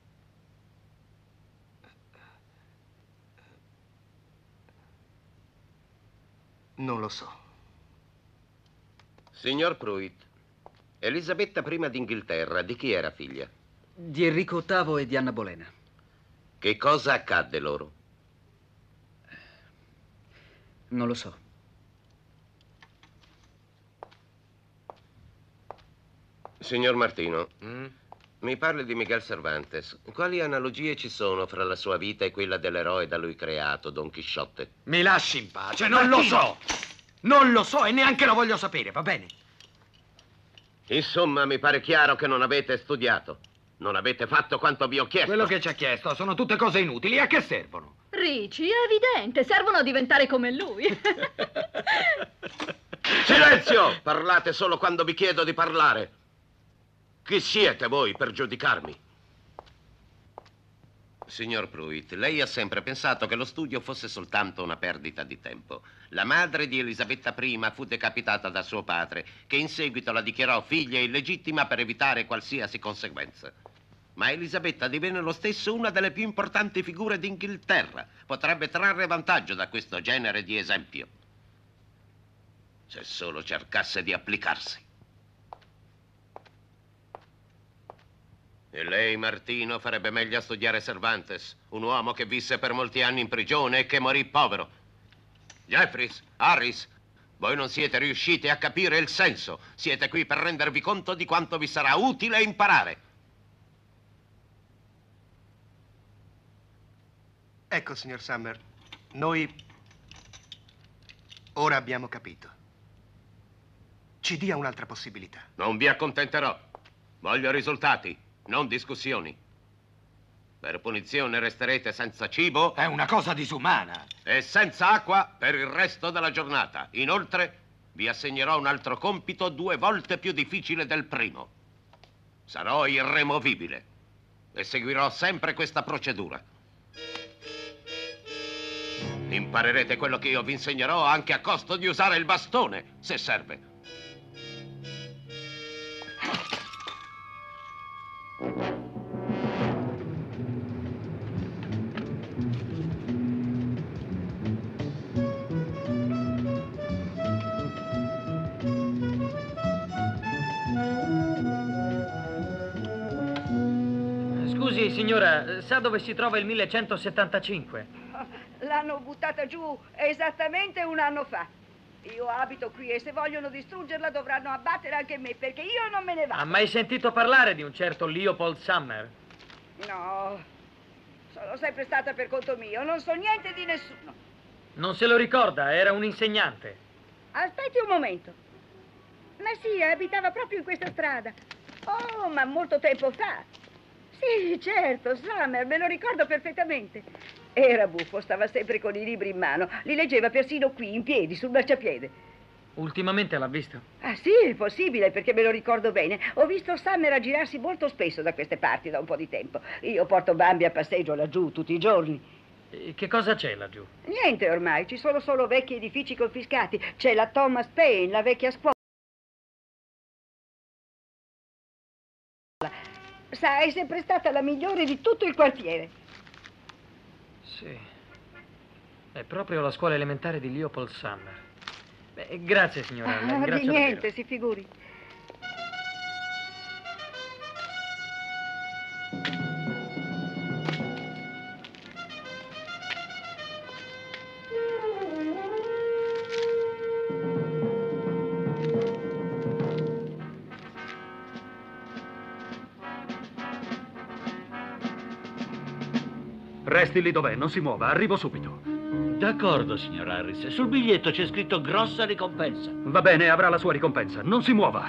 Non lo so. Signor Pruitt, Elisabetta I d'Inghilterra, di chi era figlia? Di Enrico ottavo e di Anna Bolena. Che cosa accadde loro? Non lo so. Signor Martino, mm? mi parli di Miguel Cervantes. Quali analogie ci sono fra la sua vita e quella dell'eroe da lui creato, Don Chisciotte? Mi lasci in pace, non lo so. Non lo so e neanche lo voglio sapere, va bene? Insomma, mi pare chiaro che non avete studiato. Non avete fatto quanto vi ho chiesto. Quello che ci ha chiesto sono tutte cose inutili. A che servono? Ricci, è evidente, servono a diventare come lui. Silenzio! Parlate solo quando vi chiedo di parlare. Chi siete voi per giudicarmi? Signor Pruitt, lei ha sempre pensato che lo studio fosse soltanto una perdita di tempo. La madre di Elisabetta I fu decapitata da suo padre, che in seguito la dichiarò figlia illegittima per evitare qualsiasi conseguenza. Ma Elisabetta divenne lo stesso una delle più importanti figure d'Inghilterra. Potrebbe trarre vantaggio da questo genere di esempio, se solo cercasse di applicarsi. E lei, Martino, farebbe meglio a studiare Cervantes, un uomo che visse per molti anni in prigione e che morì povero. Jeffries, Harris, Voi non siete riusciti a capire il senso. Siete qui per rendervi conto di quanto vi sarà utile imparare. Ecco, signor Summer, noi ora abbiamo capito. Ci dia un'altra possibilità. Non vi accontenterò. Voglio risultati, non discussioni. Per punizione resterete senza cibo. È una cosa disumana. E senza acqua per il resto della giornata. Inoltre, vi assegnerò un altro compito due volte più difficile del primo. Sarò irremovibile e seguirò sempre questa procedura. Imparerete quello che io vi insegnerò anche a costo di usare il bastone, se serve. Scusi, signora, sa dove si trova il millecentosettantacinque? L'hanno buttata giù esattamente un anno fa. Io abito qui e se vogliono distruggerla dovranno abbattere anche me, perché io non me ne vado. Ha mai sentito parlare di un certo Leopold Summer? No, sono sempre stata per conto mio, non so niente di nessuno. Non se lo ricorda, era un insegnante. Aspetti un momento. Ma sì, abitava proprio in questa strada. Oh, ma molto tempo fa. Sì, certo, Summer, me lo ricordo perfettamente. Era buffo, stava sempre con i libri in mano. Li leggeva persino qui, in piedi, sul marciapiede. Ultimamente l'ha visto? Ah sì, è possibile, perché me lo ricordo bene. Ho visto Summer aggirarsi molto spesso da queste parti da un po' di tempo. Io porto Bambi a passeggio laggiù tutti i giorni. E che cosa c'è laggiù? Niente ormai, ci sono solo vecchi edifici confiscati. C'è la Thomas Paine, la vecchia scuola. Sa, è sempre stata la migliore di tutto il quartiere. Sì, è proprio la scuola elementare di Leopold Summer. Beh, grazie, signora, la Ah, ringrazio di niente, davvero. si figuri. Resti lì dov'è, non si muova, arrivo subito. D'accordo, signor Harris. Sul biglietto c'è scritto grossa ricompensa. Va bene, avrà la sua ricompensa. Non si muova.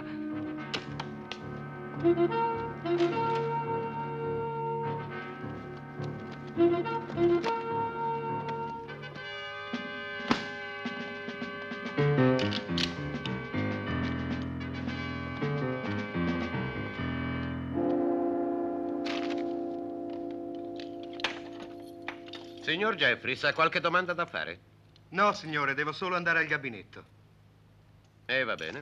Signor Jeffries, ha qualche domanda da fare? No, signore, devo solo andare al gabinetto. Eh, va bene.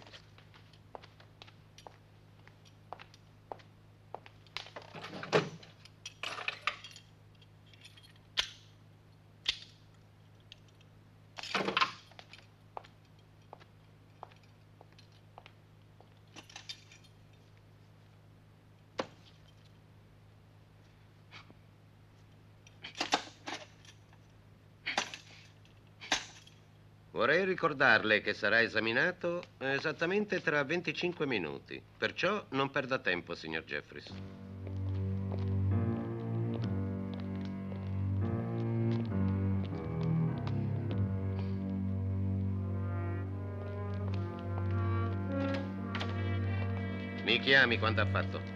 Vorrei ricordarle che sarà esaminato esattamente tra venticinque minuti. Perciò non perda tempo, signor Jeffries. Mi chiami quando ha fatto.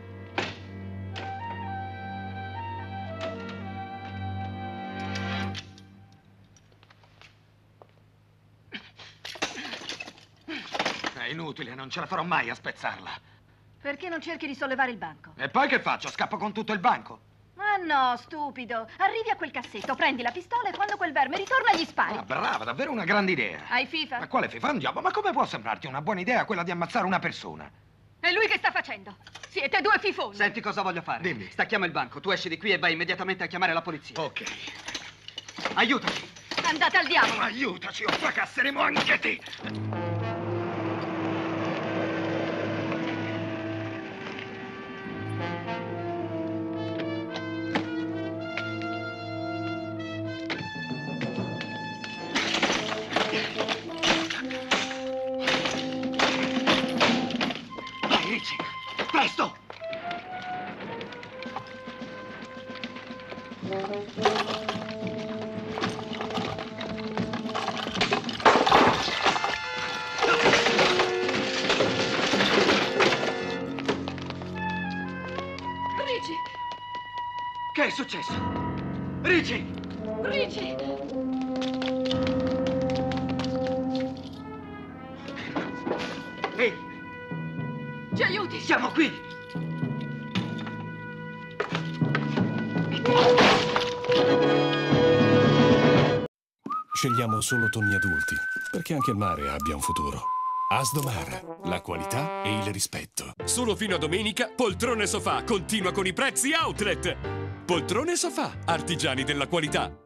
È inutile, non ce la farò mai a spezzarla. Perché non cerchi di sollevare il banco? E poi che faccio? Scappo con tutto il banco? Ma no, stupido. Arrivi a quel cassetto, prendi la pistola e quando quel verme ritorna gli spari. Ah, brava, davvero una grande idea. Hai FIFA? Ma quale FIFA? Andiamo, ma come può sembrarti una buona idea quella di ammazzare una persona? E lui che sta facendo? Siete due fifoni. Senti cosa voglio fare. Dimmi. Stacchiamo il banco, tu esci di qui e vai immediatamente a chiamare la polizia. Ok. Aiutaci. Andate al diavolo. Aiutaci o fracasseremo anche te. Presto! Ricci! Che è successo? Ricci! Ricci! Ehi! Ci aiuti! Siamo qui! Scegliamo solo tonni adulti, perché anche il mare abbia un futuro. Asdomar, la qualità e il rispetto. Solo fino a domenica, Poltrone Sofà continua con i prezzi outlet. Poltrone Sofà, artigiani della qualità.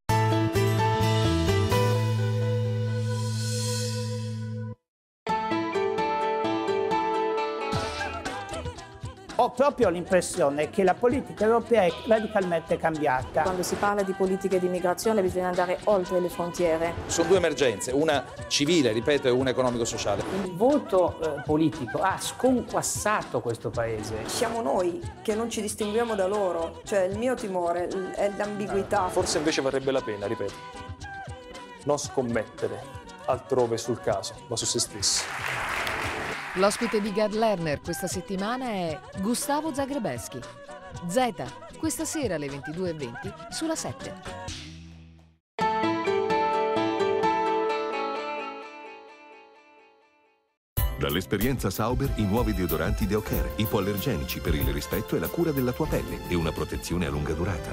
Ho proprio l'impressione che la politica europea è radicalmente cambiata. Quando si parla di politiche di immigrazione bisogna andare oltre le frontiere. Sono due emergenze, una civile, ripeto, e una economico-sociale. Il voto eh, politico ha sconquassato questo paese. Siamo noi che non ci distinguiamo da loro, cioè il mio timore è l'ambiguità. Forse invece varrebbe la pena, ripeto, non scommettere altrove sul caso, ma su se stessi. L'ospite di Gad Lerner questa settimana è Gustavo Zagrebelsky. Z, questa sera alle ventidue e venti sulla sette. Dall'esperienza Sauber i nuovi deodoranti Deo Care, ipoallergenici per il rispetto e la cura della tua pelle e una protezione a lunga durata.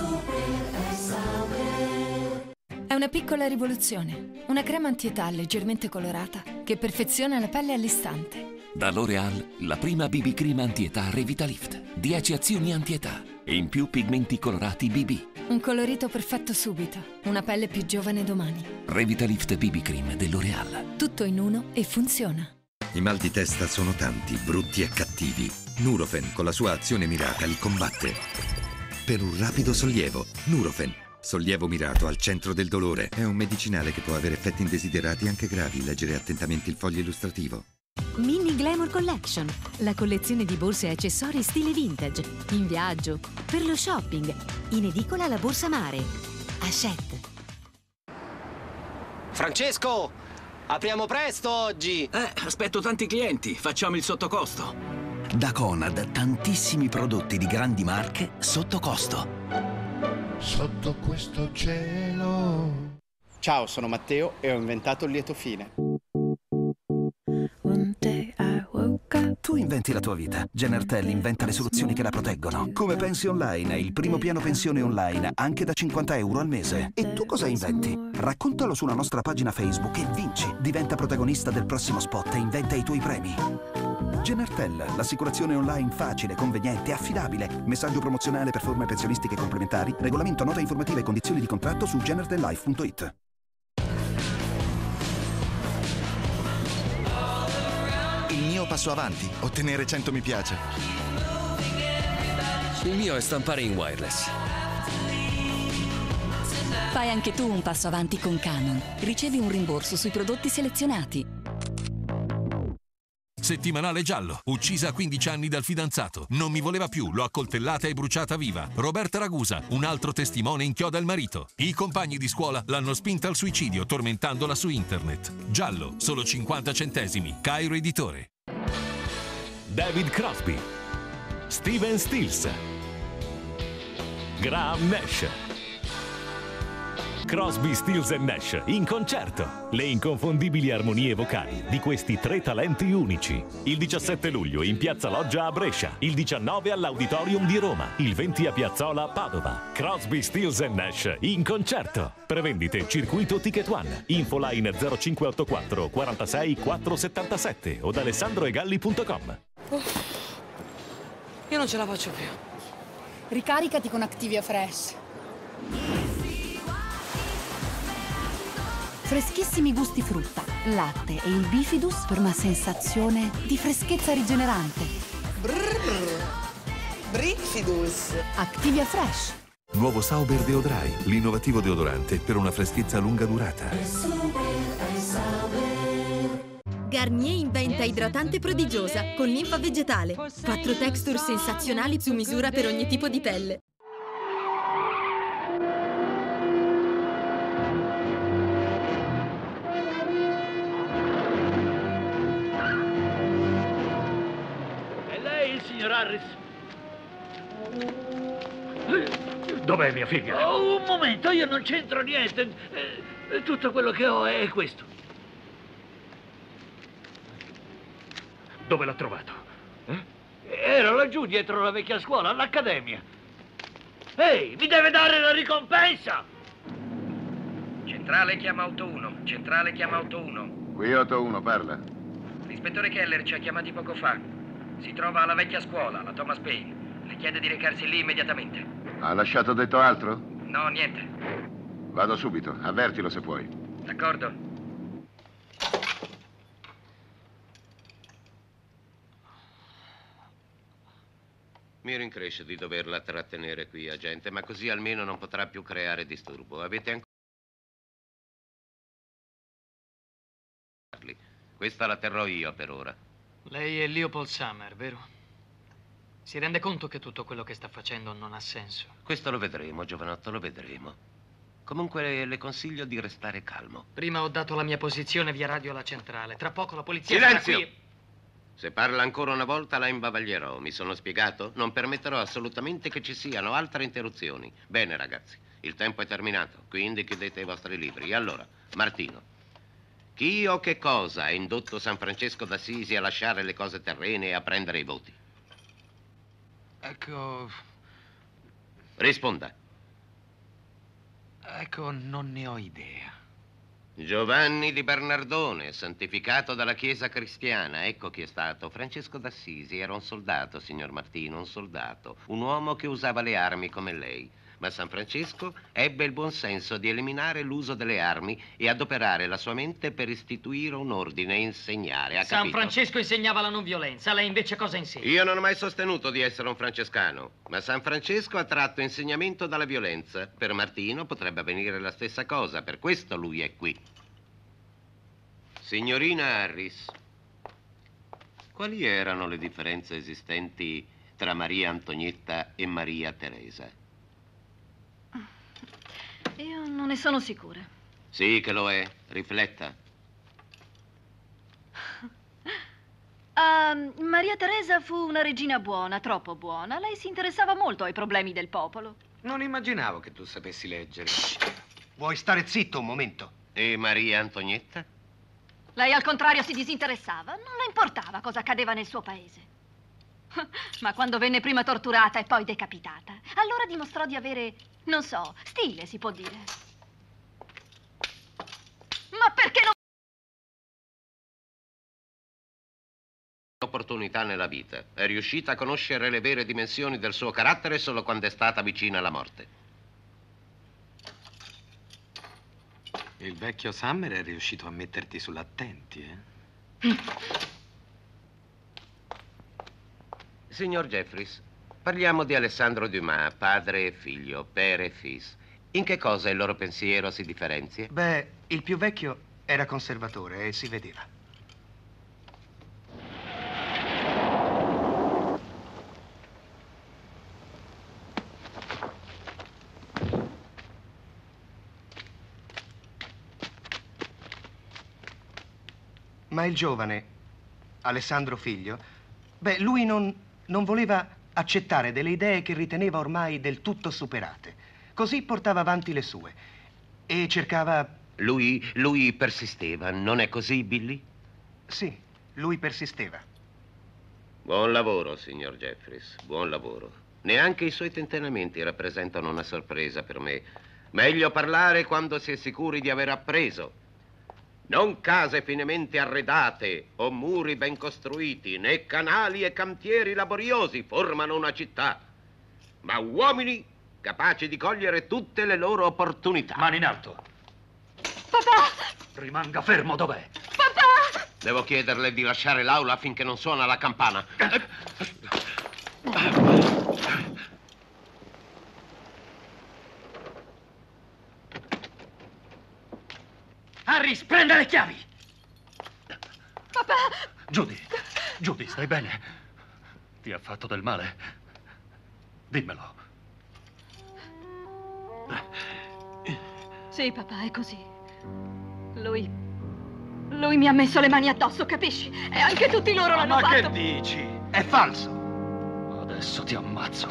È una piccola rivoluzione, una crema antietà leggermente colorata che perfeziona la pelle all'istante. Da L'Oréal, la prima B B Cream antietà Revitalift. dieci azioni antietà e in più pigmenti colorati B B. Un colorito perfetto subito, una pelle più giovane domani. Revitalift B B Cream dell'Oréal. Tutto in uno e funziona. I mal di testa sono tanti, brutti e cattivi. Nurofen, con la sua azione mirata, li combatte. Per un rapido sollievo, Nurofen. Sollievo mirato al centro del dolore. È un medicinale che può avere effetti indesiderati anche gravi. Leggere attentamente il foglio illustrativo. Mini Glamour Collection, la collezione di borse e accessori stile vintage, in viaggio, per lo shopping, in edicola la Borsa Mare. Hachette. Francesco, apriamo presto oggi. Eh, aspetto tanti clienti, facciamo il sottocosto. Da Conad, tantissimi prodotti di grandi marche sotto costo. Sotto questo cielo. Ciao, sono Matteo e ho inventato il lieto fine. Tu inventi la tua vita. Genertel inventa le soluzioni che la proteggono. Come Pensi Online è il primo piano pensione online anche da cinquanta euro al mese. E tu cosa inventi? Raccontalo sulla nostra pagina Facebook e vinci. Diventa protagonista del prossimo spot e inventa i tuoi premi. Genertel, l'assicurazione online facile, conveniente, affidabile. Messaggio promozionale per forme pensionistiche complementari. Regolamento, nota informativa e condizioni di contratto su genertellife punto it. Il mio passo avanti, ottenere cento mi piace. Il mio è stampare in wireless. Fai anche tu un passo avanti con Canon. Ricevi un rimborso sui prodotti selezionati. Settimanale giallo. Uccisa a quindici anni dal fidanzato. Non mi voleva più, l'ho accoltellata e bruciata viva. Roberta Ragusa, un altro testimone, inchioda il marito. I compagni di scuola l'hanno spinta al suicidio tormentandola su internet. Giallo, solo cinquanta centesimi. Cairo Editore. David Crosby, Steven Stills, Graham Nash. Crosby, Stills e Nash in concerto. Le inconfondibili armonie vocali di questi tre talenti unici. Il diciassette luglio in Piazza Loggia a Brescia, il diciannove all'Auditorium di Roma, il venti a Piazzola a Padova. Crosby, Stills e Nash in concerto. Prevendite Circuito Ticket One. Infoline zero cinque otto quattro quarantasei quattrocentosettantasette o da alessandroegalli punto com. Io non ce la faccio più. Ricaricati con Activia Fresh. Freschissimi gusti frutta, latte e il bifidus per una sensazione di freschezza rigenerante. Brrr. Bifidus. Activia Fresh. Nuovo Sauber Deo Dry, l'innovativo deodorante per una freschezza a lunga durata. Garnier inventa idratante prodigiosa con linfa vegetale. Quattro texture sensazionali su misura per ogni tipo di pelle. È lei il signor Harris? Dov'è mia figlia? Oh, un momento, io non c'entro niente. Eh, tutto quello che ho è questo. Dove l'ha trovato? Eh? Ero laggiù dietro la vecchia scuola, all'accademia. Ehi, mi deve dare la ricompensa! Centrale chiama otto uno. Centrale chiama otto uno. Qui otto uno, parla. L'ispettore Keller ci ha chiamati poco fa. Si trova alla vecchia scuola, la Thomas Paine. Le chiede di recarsi lì immediatamente. Ha lasciato detto altro? No, niente. Vado subito, avvertilo se puoi. D'accordo. Mi rincresce di doverla trattenere qui, agente, ma così almeno non potrà più creare disturbo. Avete ancora... Questa la terrò io per ora. Lei è Leopold Summer, vero? Si rende conto che tutto quello che sta facendo non ha senso? Questo lo vedremo, giovanotto, lo vedremo. Comunque le consiglio di restare calmo. Prima ho dato la mia posizione via radio alla centrale. Tra poco la polizia Silenzio! sarà qui. Se parla ancora una volta la imbavaglierò. Mi sono spiegato? Non permetterò assolutamente che ci siano altre interruzioni. Bene, ragazzi, il tempo è terminato, quindi chiudete i vostri libri. E allora, Martino, chi o che cosa ha indotto San Francesco d'Assisi a lasciare le cose terrene e a prendere i voti? Ecco... Risponda. Ecco, non ne ho idea. Giovanni di Bernardone, santificato dalla Chiesa cristiana. Ecco chi è stato. Francesco d'Assisi era un soldato, signor Martino, un soldato. Un uomo che usava le armi come lei. Ma San Francesco ebbe il buon senso di eliminare l'uso delle armi e adoperare la sua mente per istituire un ordine e insegnare. Ha San capito? Francesco insegnava la non violenza. Lei invece cosa insegna? Io non ho mai sostenuto di essere un francescano, ma San Francesco ha tratto insegnamento dalla violenza. Per Martino potrebbe avvenire la stessa cosa, per questo lui è qui. Signorina Harris, quali erano le differenze esistenti tra Maria Antonietta e Maria Teresa? Io non ne sono sicura. Sì che lo è, rifletta. Uh, Maria Teresa fu una regina buona, troppo buona. Lei si interessava molto ai problemi del popolo. Non immaginavo che tu sapessi leggere. Vuoi stare zitto un momento? E Maria Antonietta? Lei al contrario si disinteressava. Non le importava cosa accadeva nel suo paese. Ma quando venne prima torturata e poi decapitata, allora dimostrò di avere, non so, stile si può dire. Ma perché non... Opportunità nella vita. È riuscita a conoscere le vere dimensioni del suo carattere solo quando è stata vicina alla morte. Il vecchio Summer è riuscito a metterti sull'attenti, eh? Signor Jeffries, parliamo di Alessandro Dumas, padre e figlio, père et fils. In che cosa il loro pensiero si differenzia? Beh, il più vecchio era conservatore e si vedeva. Ma il giovane, Alessandro figlio, beh, lui non... non voleva accettare delle idee che riteneva ormai del tutto superate. Così portava avanti le sue e cercava... Lui, lui persisteva, non è così, Billy? Sì, lui persisteva. Buon lavoro, signor Jeffries, buon lavoro. Neanche i suoi tentennamenti rappresentano una sorpresa per me. Meglio parlare quando si è sicuri di aver appreso. Non case finemente arredate o muri ben costruiti, né canali e cantieri laboriosi formano una città, ma uomini capaci di cogliere tutte le loro opportunità. Mani in alto. Papà! Rimanga fermo, dov'è? Papà! Devo chiederle di lasciare l'aula finché non suona la campana. Harris, prenda le chiavi! Papà! Papà! Judy, Judy, stai bene? Ti ha fatto del male? Dimmelo. Sì, papà, è così. Lui... Lui mi ha messo le mani addosso, capisci? E anche tutti loro l'hanno Ma fatto. che dici? È falso. Adesso ti ammazzo.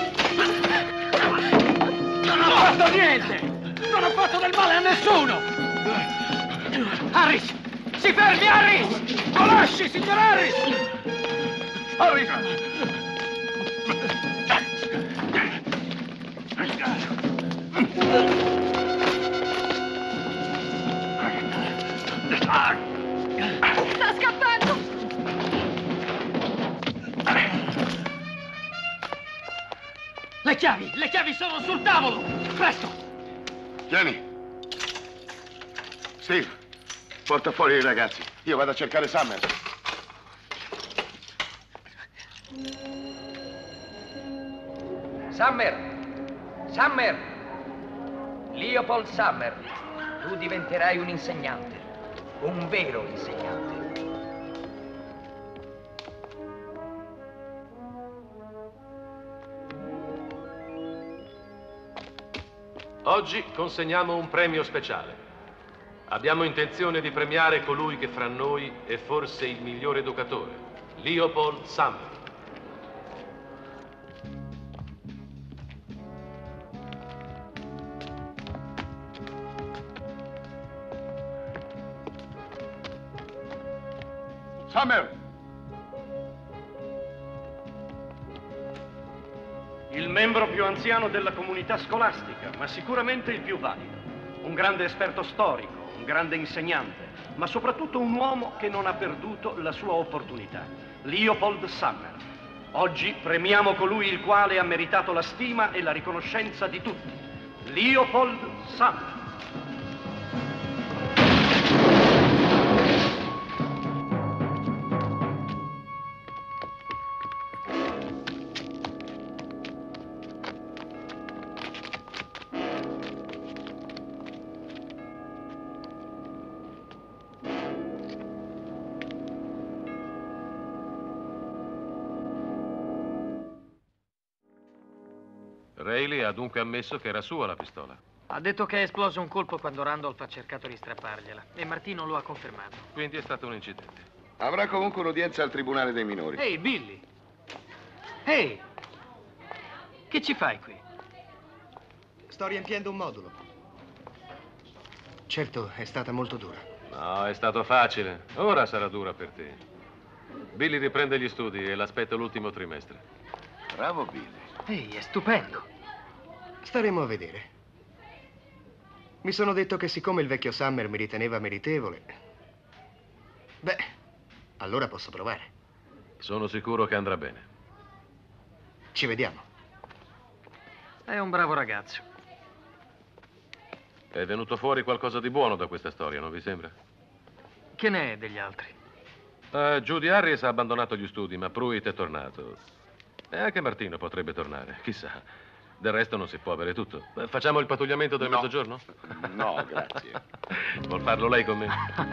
Non ho fatto niente! Non ho fatto del male a nessuno! Harris! Si fermi, Harris! Lo lasci, signor Harris! Harris! Sta scappando! Le chiavi! Le chiavi sono sul tavolo! Presto! Tieni. Steve, porta fuori i ragazzi. Io vado a cercare Summer. Summer! Summer! Leopold Summer, tu diventerai un insegnante. Un vero insegnante. Oggi consegniamo un premio speciale. Abbiamo intenzione di premiare colui che fra noi è forse il migliore educatore, Leopold Summer. Summer! Il membro più anziano della comunità scolastica, ma sicuramente il più valido. Un grande esperto storico, un grande insegnante, ma soprattutto un uomo che non ha perduto la sua opportunità. Leopold Summer. Oggi premiamo colui il quale ha meritato la stima e la riconoscenza di tutti. Leopold Summer. Rayleigh ha dunque ammesso che era sua la pistola. Ha detto che è esploso un colpo quando Randolph ha cercato di strappargliela. E Martino lo ha confermato. Quindi è stato un incidente. Avrà comunque un'udienza al Tribunale dei Minori. Ehi, Billy! Ehi! Che ci fai qui? Sto riempiendo un modulo. Certo, è stata molto dura. No, è stato facile. Ora sarà dura per te. Billy riprende gli studi e l'aspetta l'ultimo trimestre. Bravo, Billy. Ehi, è stupendo. Staremo a vedere. Mi sono detto che siccome il vecchio Summer mi riteneva meritevole, beh, allora posso provare. Sono sicuro che andrà bene. Ci vediamo. È un bravo ragazzo. È venuto fuori qualcosa di buono da questa storia, non vi sembra? Che ne è degli altri? Uh, Judy Harris ha abbandonato gli studi, ma Pruitt è tornato. E anche Martino potrebbe tornare, chissà. Del resto non si può avere tutto. Facciamo il pattugliamento del No. mezzogiorno? No, grazie. Vuol farlo lei con me?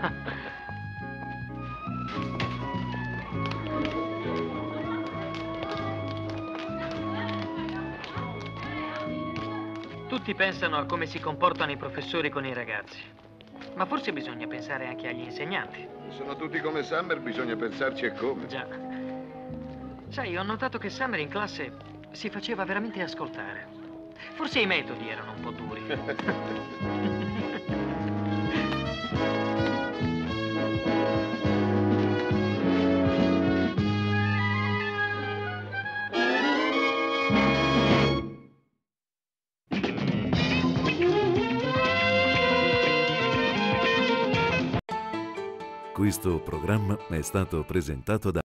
Tutti pensano a come si comportano i professori con i ragazzi. Ma forse bisogna pensare anche agli insegnanti. Sono tutti come Summer, bisogna pensarci e come. Già. Sai, ho notato che Summer in classe si faceva veramente ascoltare. Forse i metodi erano un po' duri. Questo programma è stato presentato da